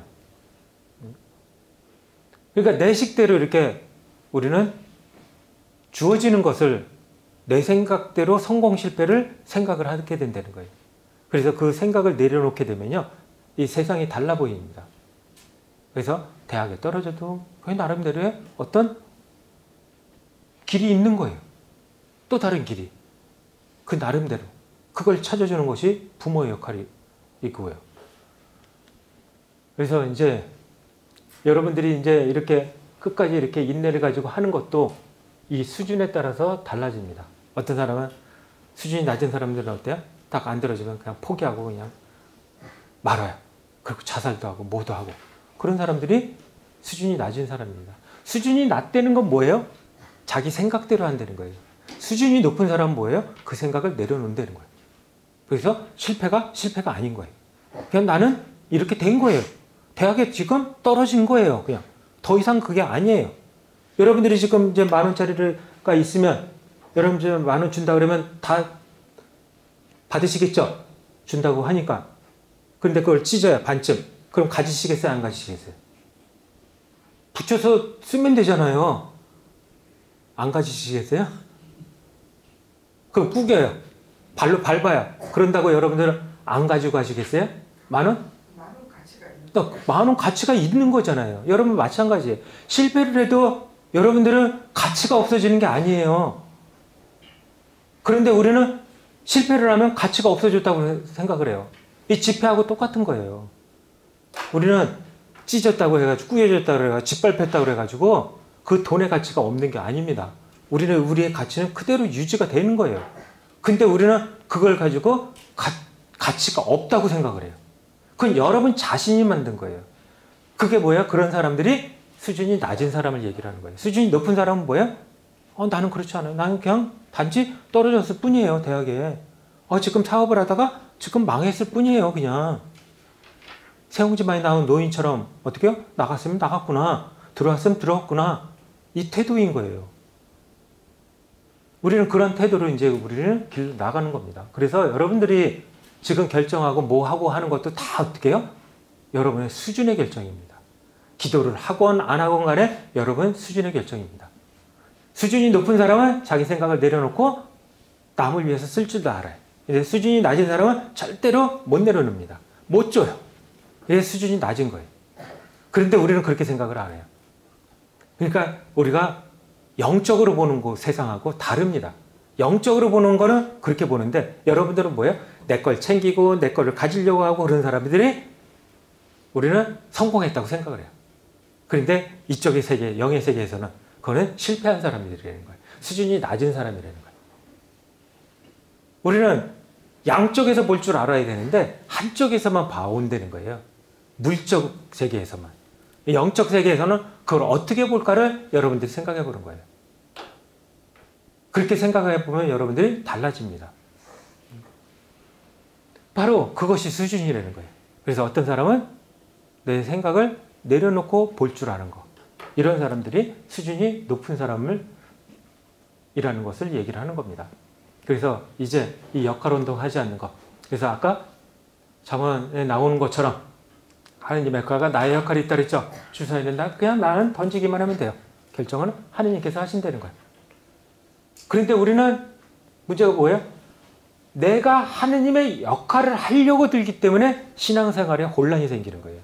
그러니까 내 식대로 이렇게 우리는 주어지는 것을 내 생각대로 성공 실패를 생각을 하게 된다는 거예요. 그래서 그 생각을 내려놓게 되면요, 이 세상이 달라 보입니다. 그래서 대학에 떨어져도 그 나름대로의 어떤 길이 있는 거예요. 또 다른 길이. 그 나름대로. 그걸 찾아주는 것이 부모의 역할이 있고요. 그래서 이제 여러분들이 이제 이렇게 끝까지 이렇게 인내를 가지고 하는 것도 이 수준에 따라서 달라집니다. 어떤 사람은 수준이 낮은 사람들은 어때요? 딱 안 들어주면 그냥 포기하고 그냥 말아요. 그리고 자살도 하고 뭐도 하고. 그런 사람들이 수준이 낮은 사람입니다. 수준이 낮다는 건 뭐예요? 자기 생각대로 한다는 거예요. 수준이 높은 사람은 뭐예요? 그 생각을 내려놓는다는 거예요. 그래서 실패가 아닌 거예요. 그냥 나는 이렇게 된 거예요. 대학에 지금 떨어진 거예요. 그냥 더 이상 그게 아니에요. 여러분들이 지금 이제 10,000원짜리가 있으면 여러분 이제 10,000원 준다 그러면 다 받으시겠죠? 준다고 하니까. 그런데 그걸 찢어야 반쯤. 그럼 가지시겠어요? 안 가지시겠어요? 붙여서 쓰면 되잖아요. 안 가지시겠어요? 그럼 구겨요. 발로 밟아요. 그런다고 여러분들은 안 가지고 가시겠어요? 10,000원? 10,000원 가치가 있는 그러니까 10,000원 가치가 있는 거잖아요. 여러분 마찬가지예요. 실패를 해도 여러분들은 가치가 없어지는 게 아니에요. 그런데 우리는 실패를 하면 가치가 없어졌다고 생각을 해요. 이 지폐하고 똑같은 거예요. 우리는 찢었다고 해가지고 꾸겨졌다고 해가지고 짓밟혔다고 해가지고 그 돈의 가치가 없는 게 아닙니다. 우리는 우리의 가치는 그대로 유지가 되는 거예요. 근데 우리는 그걸 가지고 가치가 없다고 생각을 해요. 그건 여러분 자신이 만든 거예요. 그게 뭐야? 그런 사람들이 수준이 낮은 사람을 얘기를 하는 거예요. 수준이 높은 사람은 뭐야? 나는 그렇지 않아요. 나는 그냥 단지 떨어졌을 뿐이에요, 대학에. 지금 사업을 하다가 지금 망했을 뿐이에요, 그냥. 세옹지마에 나온 노인처럼 어떻게 해요? 나갔으면 나갔구나. 들어왔으면 들어왔구나. 이 태도인 거예요. 우리는 그런 태도로 이제 우리는 길 나가는 겁니다. 그래서 여러분들이 지금 결정하고 뭐 하고 하는 것도 다 어떻게 해요? 여러분의 수준의 결정입니다. 기도를 하건 안 하건 간에 여러분 수준의 결정입니다. 수준이 높은 사람은 자기 생각을 내려놓고 남을 위해서 쓸 줄도 알아요. 이제 수준이 낮은 사람은 절대로 못 내려놓습니다. 못 줘요. 이게 수준이 낮은 거예요. 그런데 우리는 그렇게 생각을 안 해요. 그러니까 우리가 영적으로 보는 거 세상하고 다릅니다. 영적으로 보는 거는 그렇게 보는데 여러분들은 뭐예요? 내 걸 챙기고 내 거를 가지려고 하고 그런 사람들이 우리는 성공했다고 생각을 해요. 그런데 이쪽의 세계, 영의 세계에서는 그거는 실패한 사람들이라는 거예요. 수준이 낮은 사람이라는 거예요. 우리는 양쪽에서 볼 줄 알아야 되는데 한쪽에서만 봐온다는 거예요. 물적 세계에서만. 영적 세계에서는 그걸 어떻게 볼까를 여러분들이 생각해 보는 거예요. 그렇게 생각해 보면 여러분들이 달라집니다. 바로 그것이 수준이라는 거예요. 그래서 어떤 사람은 내 생각을 내려놓고 볼 줄 아는 거. 이런 사람들이 수준이 높은 사람을 이라는 것을 얘기를 하는 겁니다. 그래서 이제 이 역할 운동하지 않는 것. 그래서 아까 잠언에 나오는 것처럼 하느님의 역할과 나의 역할이 있다 그랬죠. 주사해야 된다. 그냥 나는 던지기만 하면 돼요. 결정은 하느님께서 하신다는 거예요. 그런데 우리는 문제가 뭐예요? 내가 하느님의 역할을 하려고 들기 때문에 신앙생활에 혼란이 생기는 거예요.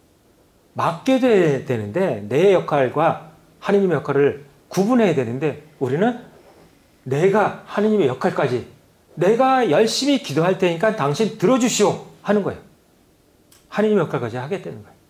맡게 되는데 내 역할과 하느님의 역할을 구분해야 되는데 우리는 내가 하느님의 역할까지 내가 열심히 기도할 테니까 당신 들어주시오 하는 거예요. 하느님의 역할까지 하겠다는 거예요.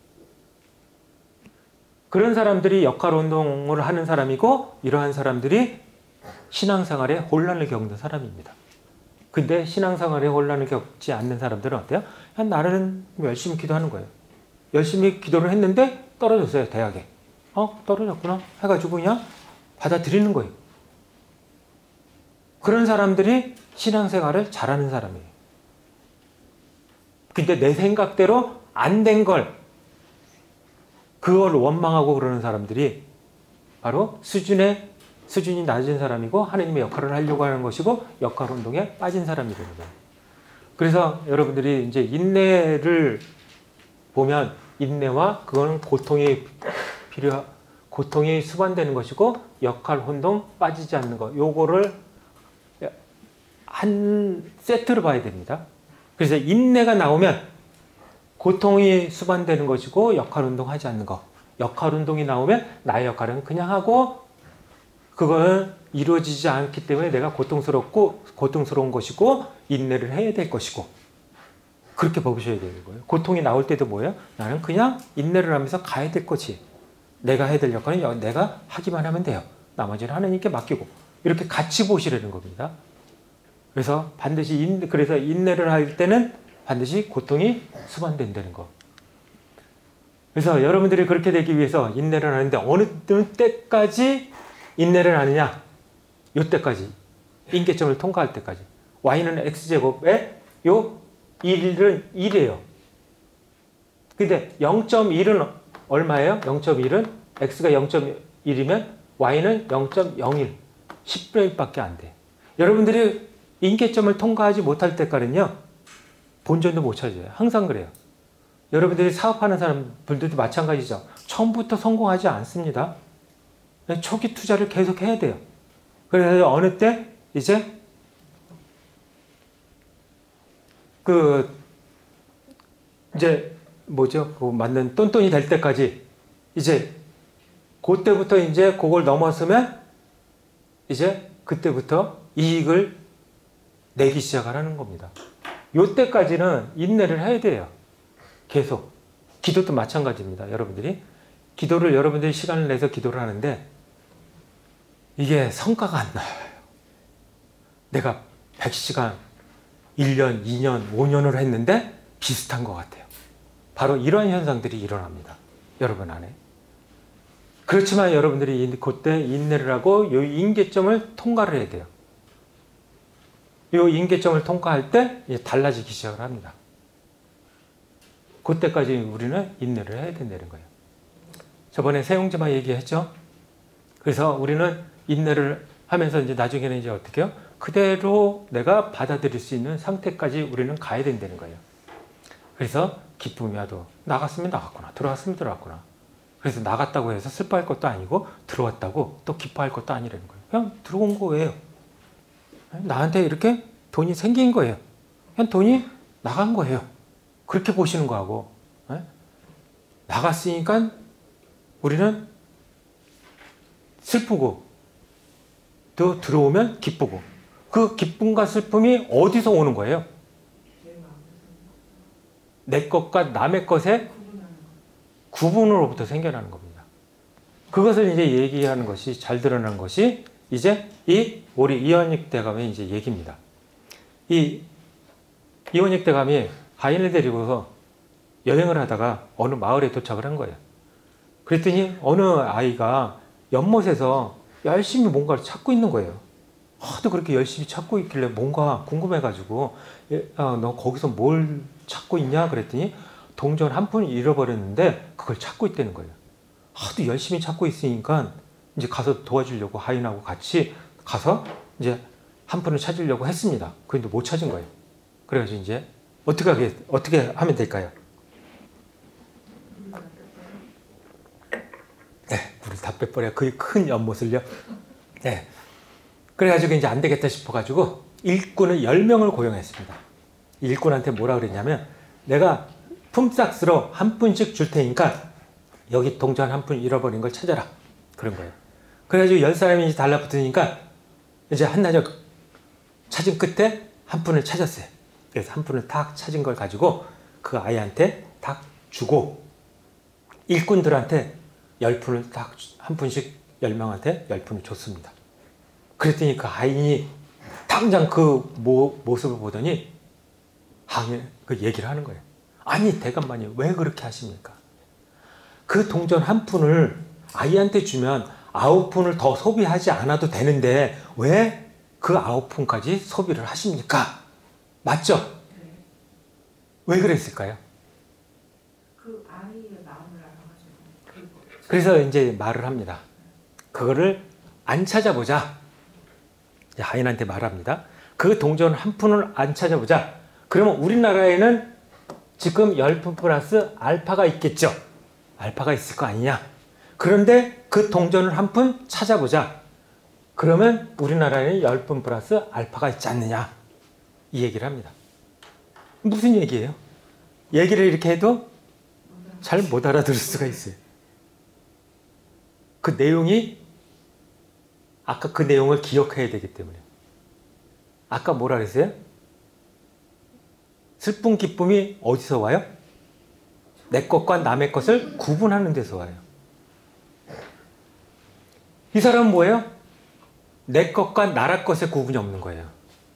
그런 사람들이 역할 운동을 하는 사람이고 이러한 사람들이 신앙생활에 혼란을 겪는 사람입니다. 근데 신앙생활에 혼란을 겪지 않는 사람들은 어때요? 그냥 나는 열심히 기도하는 거예요. 열심히 기도를 했는데 떨어졌어요, 대학에. 떨어졌구나 해가지고 그냥 받아들이는 거예요. 그런 사람들이 신앙생활을 잘하는 사람이에요. 근데 내 생각대로 안 된 걸 그걸 원망하고 그러는 사람들이 바로 수준이 낮은 사람이고 하느님의 역할을 하려고 하는 것이고 역할 운동에 빠진 사람이라는 거예요. 그래서 여러분들이 이제 인내를 보면 인내와 그거는 고통이 수반되는 것이고 역할 운동 빠지지 않는 것. 요거를 한 세트로 봐야 됩니다. 그래서 인내가 나오면 고통이 수반되는 것이고 역할 운동하지 않는 것. 역할 운동이 나오면 나의 역할은 그냥 하고 그거는 이루어지지 않기 때문에 내가 고통스러운 것이고 인내를 해야 될 것이고 그렇게 보셔야 되는 거예요. 고통이 나올 때도 뭐예요? 나는 그냥 인내를 하면서 가야 될 것이 내가 해야 될 역할은 내가 하기만 하면 돼요. 나머지는 하나님께 맡기고 이렇게 같이 보시라는 겁니다. 그래서 반드시 그래서 인내를 할 때는 반드시 고통이 수반된다는 거. 그래서 여러분들이 그렇게 되기 위해서 인내를 하는데 어느 때까지 인내를 하느냐? 요때까지. 임계점을 통과할 때까지. y는 x제곱에 요 1은 1이에요. 근데 0.1은 얼마예요? 0.1은 x가 0.1이면 y는 0.01. 10분의 1밖에 안 돼. 여러분들이 임계점을 통과하지 못할 때까지는요. 본전도 못 찾아요. 항상 그래요. 여러분들이 사업하는 사람들도 마찬가지죠. 처음부터 성공하지 않습니다. 초기 투자를 계속 해야 돼요. 그래서 어느 때 이제 이제 뭐죠? 그 맞는 똔똔이 될 때까지 이제 그때부터 이제 그걸 넘어서면 이제 그때부터 이익을 내기 시작하라는 겁니다. 요때까지는 인내를 해야 돼요. 계속. 기도도 마찬가지입니다. 여러분들이. 기도를 여러분들이 시간을 내서 기도를 하는데 이게 성과가 안 나와요. 내가 100시간, 1년, 2년, 5년을 했는데 비슷한 것 같아요. 바로 이러한 현상들이 일어납니다. 여러분 안에. 그렇지만 여러분들이 그때 인내를 하고 이 임계점을 통과를 해야 돼요. 이 임계점을 통과할 때 달라지기 시작을 합니다. 그때까지 우리는 인내를 해야 된다는 거예요. 저번에 세용지마 얘기했죠? 그래서 우리는 인내를 하면서 이제 나중에는 이제 어떻게 해요? 그대로 내가 받아들일 수 있는 상태까지 우리는 가야 된다는 거예요. 그래서 기쁨이 와도 나갔으면 나갔구나. 들어왔으면 들어왔구나. 그래서 나갔다고 해서 슬퍼할 것도 아니고 들어왔다고 또 기뻐할 것도 아니라는 거예요. 그냥 들어온 거예요. 나한테 이렇게 돈이 생긴 거예요. 그냥 돈이 나간 거예요. 그렇게 보시는 거하고 나갔으니까 우리는 슬프고 또 들어오면 기쁘고 그 기쁨과 슬픔이 어디서 오는 거예요? 내 것과 남의 것의 구분으로부터 생겨나는 겁니다. 그것을 이제 얘기하는 것이 잘 드러나는 것이 이제 우리 이원익 대감의 이제 얘기입니다. 이원익 대감이 가인을 데리고서 여행을 하다가 어느 마을에 도착을 한 거예요. 그랬더니 어느 아이가 연못에서 열심히 뭔가를 찾고 있는 거예요. 하도 그렇게 열심히 찾고 있길래 뭔가 궁금해가지고 너 거기서 뭘 찾고 있냐 그랬더니 동전 한 푼을 잃어버렸는데 그걸 찾고 있다는 거예요. 하도 열심히 찾고 있으니까 이제 가서 도와주려고 하인하고 같이 가서 이제 한 푼을 찾으려고 했습니다. 그런데 못 찾은 거예요. 그래가지고 이제 어떻게 하면 될까요? 네, 물을 다 빼버려. 그 큰 연못을요. 네. 그래가지고 이제 안 되겠다 싶어가지고 일꾼을 10명을 고용했습니다. 일꾼한테 뭐라 그랬냐면 내가 품삯으로 한 푼씩 줄 테니까 여기 동전 한 푼 잃어버린 걸 찾아라. 그런 거예요. 그래가지고 10사람이 이제 달라붙으니까 이제 한나절 찾은 끝에 한 푼을 찾았어요. 그래서 한 푼을 탁 찾은 걸 가지고 그 아이한테 탁 주고 일꾼들한테 10푼을 딱 한 푼씩 10명한테 10푼을 줬습니다. 그랬더니 그 아인이 당장 그 모습을 보더니 그 얘기를 하는 거예요. 아니 대감마님 왜 그렇게 하십니까? 그 동전 한 푼을 아이한테 주면 9푼을 더 소비하지 않아도 되는데 왜 그 9푼까지 소비를 하십니까? 맞죠? 네. 왜 그랬을까요? 그 아이의 마음을 알아가지고. 그래서 이제 말을 합니다. 그거를 안 찾아보자. 하인한테 말합니다. 그 동전 한 푼을 안 찾아보자. 그러면 우리나라에는 지금 10푼 플러스 알파가 있겠죠. 알파가 있을 거 아니냐. 그런데 그 동전을 한 푼 찾아보자. 그러면 우리나라에는 10푼 플러스 알파가 있지 않느냐. 이 얘기를 합니다. 무슨 얘기예요? 얘기를 이렇게 해도 잘 못 알아들을 수가 있어요. 그 내용이 아까 그 내용을 기억해야 되기 때문에. 아까 뭐라 그랬어요? 슬픔 기쁨이 어디서 와요? 내 것과 남의 것을 구분하는 데서 와요. 이 사람은 뭐예요? 내 것과 나라 것의 구분이 없는 거예요.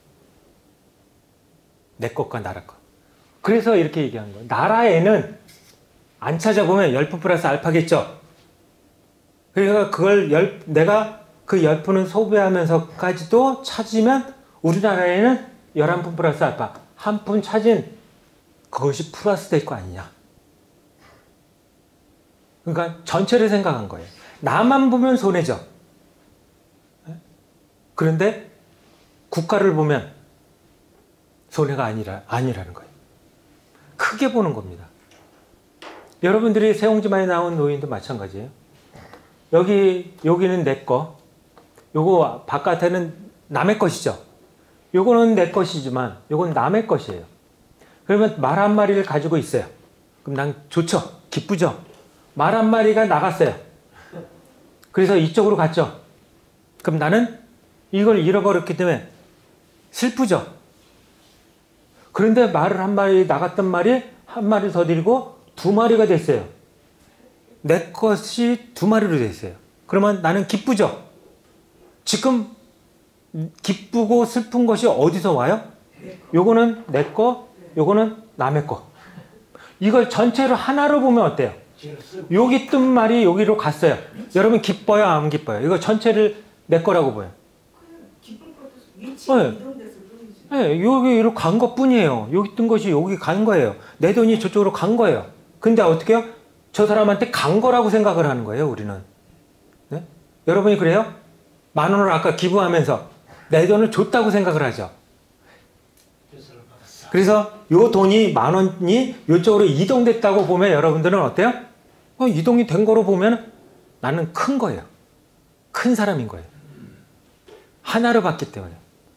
내 것과 나라 것. 그래서 이렇게 얘기하는 거예요. 나라에는 안 찾아보면 열풍 플러스 알파겠죠. 그러니까 그걸 내가 그 열풍을 소비하면서까지도 찾으면 우리나라에는 11푼 플러스 알파, 한 푼 찾은 그것이 플러스 될 거 아니냐. 그러니까 전체를 생각한 거예요. 나만 보면 손해죠. 그런데 국가를 보면 손해가 아니라는 거예요. 크게 보는 겁니다. 여러분들이 세옹지마에 나온 노인도 마찬가지예요. 여기는 내 거, 요거 바깥에는 남의 것이죠. 요거는 내 것이지만 요건 남의 것이에요. 그러면 말 한 마리를 가지고 있어요. 그럼 난 좋죠. 기쁘죠. 말 한 마리가 나갔어요. 그래서 이쪽으로 갔죠. 그럼 나는 이걸 잃어버렸기 때문에 슬프죠. 그런데 말을 한 마리 나갔던 말이 한 마리 더 들고 2마리가 됐어요. 내 것이 2마리로 됐어요. 그러면 나는 기쁘죠. 지금 기쁘고 슬픈 것이 어디서 와요? 요거는 내 거, 요거는 남의 거. 이걸 전체로 하나로 보면 어때요? 여기 뜬 말이 여기로 갔어요. 여러분 기뻐요, 안 기뻐요? 이거 전체를 내 거라고 보여요. 기쁜 것도 위치가 이동됐을 뿐이지. 네, 여기로 간 것 뿐이에요. 여기 뜬 것이 여기 간 거예요. 내 돈이 저쪽으로 간 거예요. 근데 어떻게 해요? 저 사람한테 간 거라고 생각을 하는 거예요, 우리는. 네? 여러분이 그래요? 10,000원을 아까 기부하면서 내 돈을 줬다고 생각을 하죠. 그래서 요 돈이 10,000원이 이쪽으로 이동됐다고 보면 여러분들은 어때요? 이동이 된 거로 보면 나는 큰 거예요. 큰 사람인 거예요. 하나로 봤기 때문에.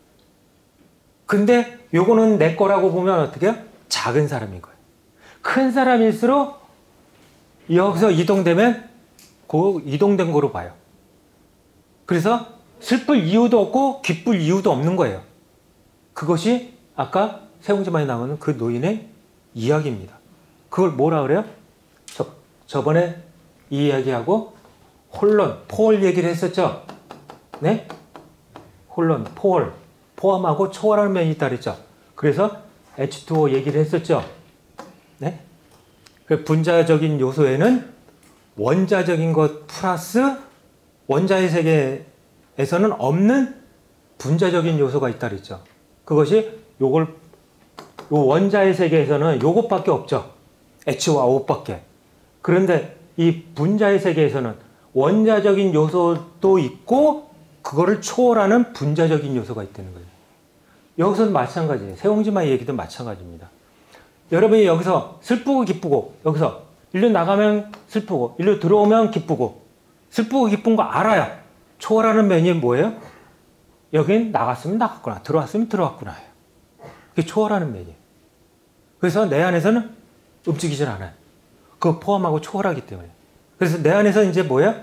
근데 요거는 내 거라고 보면 어떻게 해요? 작은 사람인 거예요. 큰 사람일수록 여기서 이동되면 그 이동된 거로 봐요. 그래서 슬플 이유도 없고 기쁠 이유도 없는 거예요. 그것이 아까 세옹지마에 나오는 그 노인의 이야기입니다. 그걸 뭐라 그래요? 저번에 이 이야기하고 혼론, 폴 얘기를 했었죠? 네? 혼론, 폴, 포함하고 초월하는 면이 있다 그랬죠? 그래서 H2O 얘기를 했었죠? 네? 그 분자적인 요소에는 원자적인 것 플러스 원자의 세계에서는 없는 분자적인 요소가 있다 그랬죠? 그것이 요 원자의 세계에서는 요것밖에 없죠. H와 O밖에. 그런데 이 분자의 세계에서는 원자적인 요소도 있고 그거를 초월하는 분자적인 요소가 있다는 거예요. 여기서도 마찬가지예요. 세옹지마의 얘기도 마찬가지입니다. 여러분이 여기서 슬프고 기쁘고 여기서 일로 나가면 슬프고 일로 들어오면 기쁘고 슬프고 기쁜 거 알아요. 초월하는 면이 뭐예요? 여긴 나갔으면 나갔구나. 들어왔으면 들어왔구나. 그게 초월하는 면이에요. 그래서 내 안에서는 움직이질 않아요. 그거 포함하고 초월하기 때문에. 그래서 내 안에서 이제 뭐야?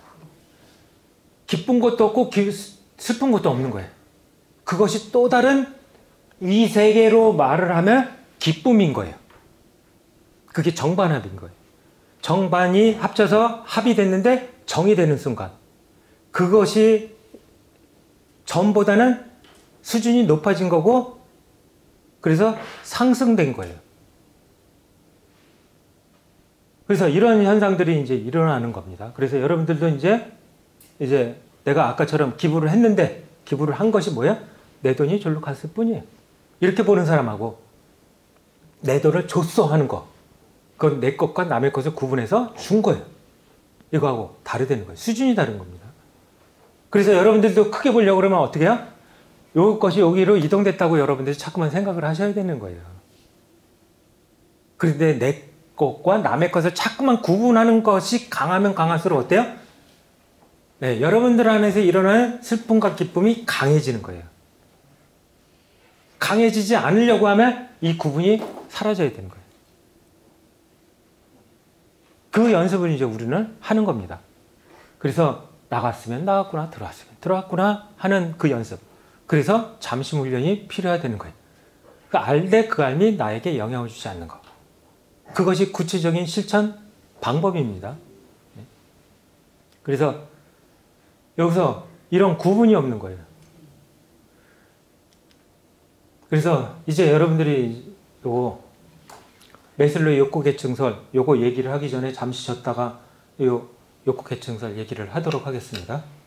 기쁜 것도 없고 슬픈 것도 없는 거예요. 그것이 또 다른 이 세계로 말을 하면 기쁨인 거예요. 그게 정반합인 거예요. 정반이 합쳐서 합이 됐는데 정이 되는 순간 그것이 전보다는 수준이 높아진 거고 그래서 상승된 거예요. 그래서 이런 현상들이 이제 일어나는 겁니다. 그래서 여러분들도 이제 내가 아까처럼 기부를 했는데 기부를 한 것이 뭐야? 내 돈이 절로 갔을 뿐이에요. 이렇게 보는 사람하고 내 돈을 줬어 하는 거. 그건 내 것과 남의 것을 구분해서 준 거예요. 이거하고 다르다는 거예요. 수준이 다른 겁니다. 그래서 여러분들도 크게 보려고 그러면 어떻게 해요? 이것이 여기로 이동됐다고 여러분들이 자꾸만 생각을 하셔야 되는 거예요. 그런데 내 것과 남의 것을 자꾸만 구분하는 것이 강하면 강할수록 어때요? 네, 여러분들 안에서 일어나는 슬픔과 기쁨이 강해지는 거예요. 강해지지 않으려고 하면 이 구분이 사라져야 되는 거예요. 그 연습을 이제 우리는 하는 겁니다. 그래서 나갔으면 나갔구나, 들어왔으면 들어왔구나 하는 그 연습. 그래서 잠시 훈련이 필요하다는 거예요. 그 알되 그 알미 나에게 영향을 주지 않는 것. 그것이 구체적인 실천 방법입니다. 그래서 여기서 이런 구분이 없는 거예요. 그래서 이제 여러분들이 요거 메슬로의 욕구 계층설 요거 얘기를 하기 전에 잠시 쉬었다가 요 욕구 계층설 얘기를 하도록 하겠습니다.